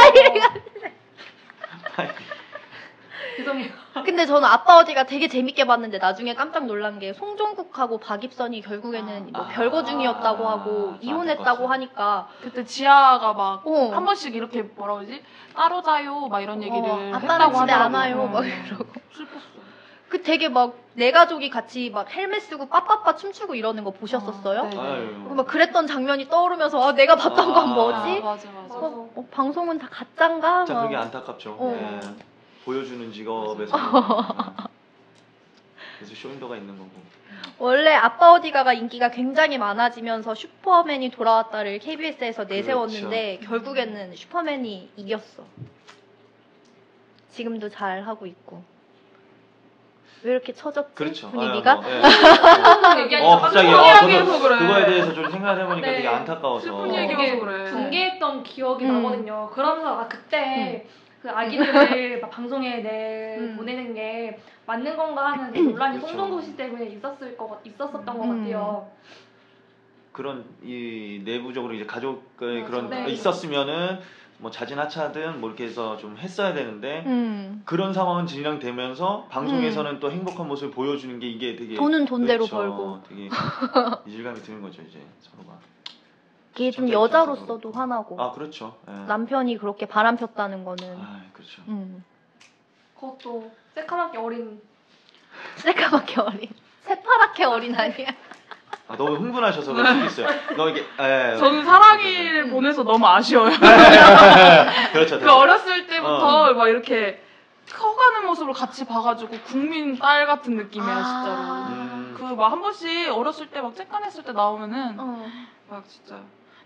[SPEAKER 4] 죄송해요.
[SPEAKER 2] 근데 저는 아빠 어디가 되게 재밌게 봤는데 나중에 깜짝 놀란 게 송종국하고 박입선이 결국에는 뭐 별거 중이었다고 하고 이혼했다고 하니까
[SPEAKER 5] 그때 지아가 막 한 번씩 이렇게 뭐라 그러지? 따로 자요 막 이런 얘기를
[SPEAKER 2] 아빠는 집에 안
[SPEAKER 5] 하더라고요.
[SPEAKER 2] 와요 막 이러고
[SPEAKER 5] 슬펐어.
[SPEAKER 2] 그 되게 막 내 가족이 같이 막 헬멧 쓰고 빠빠빠 춤추고 이러는 거 보셨었어요? 막 그랬던 장면이 떠오르면서 내가 봤던 건 뭐지?
[SPEAKER 5] 맞아.
[SPEAKER 2] 방송은 다 가짠가?
[SPEAKER 3] 진짜 그게 안타깝죠. 보여주는 직업에서 그래서 쇼윈도가 있는 거고.
[SPEAKER 2] 원래 아빠 어디가가 인기가 굉장히 많아지면서 슈퍼맨이 돌아왔다를 KBS에서 내세웠는데 결국에는 슈퍼맨이 이겼어. 지금도 잘 하고 있고. 왜 이렇게 처졌지?
[SPEAKER 3] 그렇죠.
[SPEAKER 2] 분위기가?
[SPEAKER 3] 갑자기 저도 그거에 대해서 좀 생각을 해보니까 되게 안타까워서.
[SPEAKER 5] 슬픈 얘기여서 그래.
[SPEAKER 4] 붕괴했던 기억이 나거든요. 그러면서 그때 그 아기들을 막 방송에 보내는 게 맞는 건가 하는 논란이 송정구 씨 때문에 있었었던 것 같아요.
[SPEAKER 3] 그런 이 내부적으로 이제 가족의 그런 있었으면은 뭐 자진 하차든 뭐 이렇게 해서 좀 했어야 되는데 그런 상황은 진행되면서 방송에서는 또 행복한 모습을 보여주는 게 이게 되게
[SPEAKER 2] 돈은 돈대로 벌고
[SPEAKER 3] 되게 이질감이 드는 거죠 이제 서로가.
[SPEAKER 2] 이게 좀 여자로서도 화나고.
[SPEAKER 3] 그렇죠.
[SPEAKER 2] 남편이 그렇게 바람 폈다는 거는.
[SPEAKER 3] 그렇죠.
[SPEAKER 4] 그것도 새까맣게 어린.
[SPEAKER 2] 새까맣게 어린. 새파랗게 어린 아니야?
[SPEAKER 3] 너무 흥분하셔서 그럴 수도 있어요.
[SPEAKER 5] 저는 사랑이를 보내서 너무 아쉬워요.
[SPEAKER 3] 그렇죠.
[SPEAKER 5] 그 어렸을 때부터 막 이렇게 커가는 모습을 같이 봐가지고 국민 딸 같은 느낌이야 진짜로. 그 막 한 번씩 어렸을 때 막 쬐깐했을 때 나오면은 막 진짜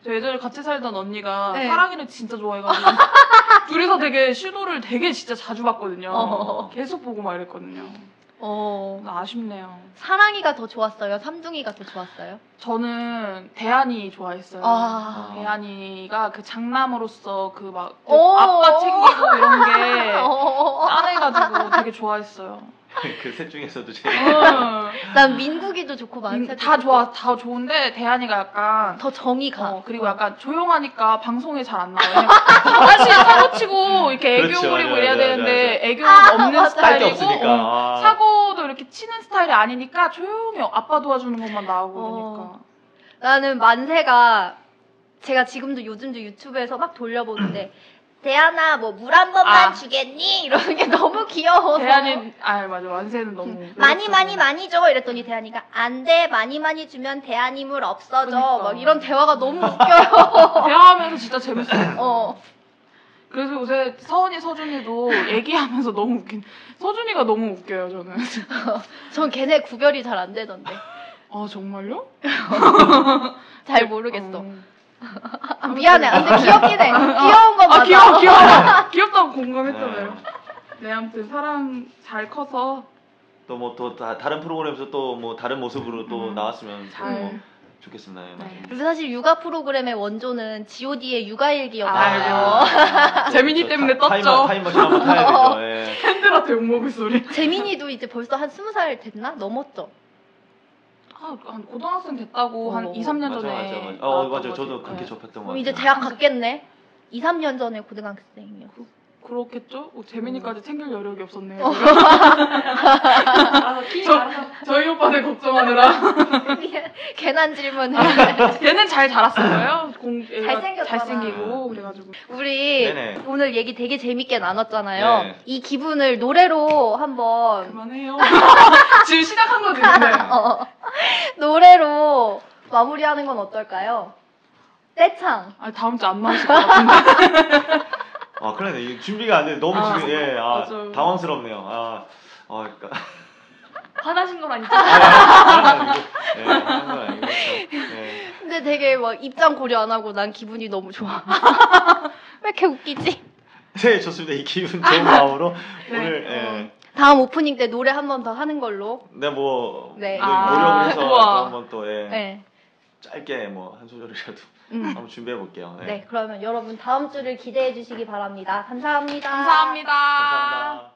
[SPEAKER 5] 저 예전에 같이 살던 언니가
[SPEAKER 2] 네.
[SPEAKER 5] 사랑이를 진짜 좋아해가지고 둘이서 되게 신호를 되게 진짜 자주 봤거든요. 계속 보고 막 이랬거든요. 아쉽네요.
[SPEAKER 2] 사랑이가 더 좋았어요? 삼둥이가 더 좋았어요?
[SPEAKER 5] 저는 대한이 좋아했어요. 대한이가 그 장남으로서 그 막 아빠 챙기고 이런 게 짠해가지고 되게 좋아했어요.
[SPEAKER 3] 그 셋 중에서도 제일.
[SPEAKER 2] 난 민국이도 좋고 만세도
[SPEAKER 5] 다 좋아, 다 좋은데 대한이가 약간
[SPEAKER 2] 더 정이 가.
[SPEAKER 5] 그리고 약간 조용하니까 방송에 잘 안 나와요. 사실 사고치고 이렇게 애교
[SPEAKER 3] 그렇죠,
[SPEAKER 5] 부리고
[SPEAKER 3] 맞아요,
[SPEAKER 5] 이래야
[SPEAKER 3] 맞아요,
[SPEAKER 5] 되는데
[SPEAKER 3] 맞아요.
[SPEAKER 5] 애교가 없는
[SPEAKER 3] 할 게
[SPEAKER 5] 스타일이고
[SPEAKER 3] 없으니까.
[SPEAKER 5] 사고도 이렇게 치는 스타일이 아니니까 조용히 아빠 도와주는 것만 나오고 그러니까.
[SPEAKER 2] 나는 만세가 제가 지금도 요즘도 유튜브에서 막 돌려보는데 대안아 뭐 물 한 번만 주겠니? 이러는 게 너무 귀여워서
[SPEAKER 5] 대한이 맞아 완세는 너무
[SPEAKER 2] 많이 줘 이랬더니 대한이가 안 돼 많이 주면 대한이 물 없어져
[SPEAKER 5] 그러니까.
[SPEAKER 2] 막 이런 대화가 너무 웃겨요.
[SPEAKER 5] 대화하면서 진짜 재밌어요. 그래서 요새 서은이 서준이도 얘기하면서 너무 웃긴. 서준이가 너무 웃겨요 저는.
[SPEAKER 2] 전 걔네 구별이 잘 안 되던데.
[SPEAKER 5] 정말요?
[SPEAKER 2] 잘 모르겠어. 미안해. 근데 귀엽긴 해. 귀여운 건 맞아.
[SPEAKER 5] 귀엽다고 공감했잖아요. 네, 아무튼 사랑 잘 커서
[SPEAKER 3] 또 뭐 또 다른 프로그램에서 또 뭐 다른 모습으로 또 나왔으면
[SPEAKER 5] 잘
[SPEAKER 3] 좋겠습니다.
[SPEAKER 2] 그리고 사실 육아 프로그램의 원조는 G.O.D의 육아일기였거든요.
[SPEAKER 5] 재민이 때문에 떴죠.
[SPEAKER 3] 타임머신 한번 타야 되죠. 예.
[SPEAKER 5] 팬들한테 욕먹을 소리.
[SPEAKER 2] 재민이도 이제 벌써 한 20살 됐나? 넘었죠?
[SPEAKER 5] 한 고등학생 됐다고 한 2, 3년 전에.
[SPEAKER 3] 맞아. 저도 그렇게 접했던 것 같아요.
[SPEAKER 2] 그럼 이제 대학 갔겠네? 2, 3년 전에 고등학생이요.
[SPEAKER 5] 그렇겠죠? 걔민이까지 챙길 여력이 없었네요. 저희 오빠들 걱정하느라.
[SPEAKER 2] 괜한 질문을.
[SPEAKER 5] 걔는 잘 자랐어요.
[SPEAKER 2] 잘생겼잖아.
[SPEAKER 5] 잘생기고 그래가지고.
[SPEAKER 2] 우리
[SPEAKER 3] 네네.
[SPEAKER 2] 오늘 얘기 되게 재밌게 나눴잖아요.
[SPEAKER 3] 네.
[SPEAKER 2] 이 기분을 노래로 한번
[SPEAKER 5] 그만해요. 지금 시작한 거지. 네.
[SPEAKER 2] 노래로 마무리하는 건 어떨까요? 떼창.
[SPEAKER 5] 다음 주 안 나오실 것 같은데.
[SPEAKER 3] 그러네. 이게 준비가 안 돼. 너무 지금
[SPEAKER 5] 맞아요.
[SPEAKER 3] 당황스럽네요. 그러니까.
[SPEAKER 4] 화나신 건 아니죠?
[SPEAKER 3] 화난 건 아니고.
[SPEAKER 2] 근데 되게 막 입장 고려 안 하고 난 기분이 너무 좋아. 왜 이렇게 웃기지?
[SPEAKER 3] 네, 좋습니다. 이 기분 좋은 마음으로 오늘
[SPEAKER 2] 다음 오프닝 때 노래 한 번 더 하는 걸로.
[SPEAKER 3] 네,
[SPEAKER 2] 네.
[SPEAKER 3] 노력을 해서 또
[SPEAKER 5] 우와.
[SPEAKER 3] 한번 또
[SPEAKER 2] 네.
[SPEAKER 3] 짧게 뭐 한 소절이라도 한번 준비해 볼게요.
[SPEAKER 2] 네, 그러면 여러분 다음 주를 기대해 주시기 바랍니다. 감사합니다.
[SPEAKER 5] 감사합니다.
[SPEAKER 3] 감사합니다.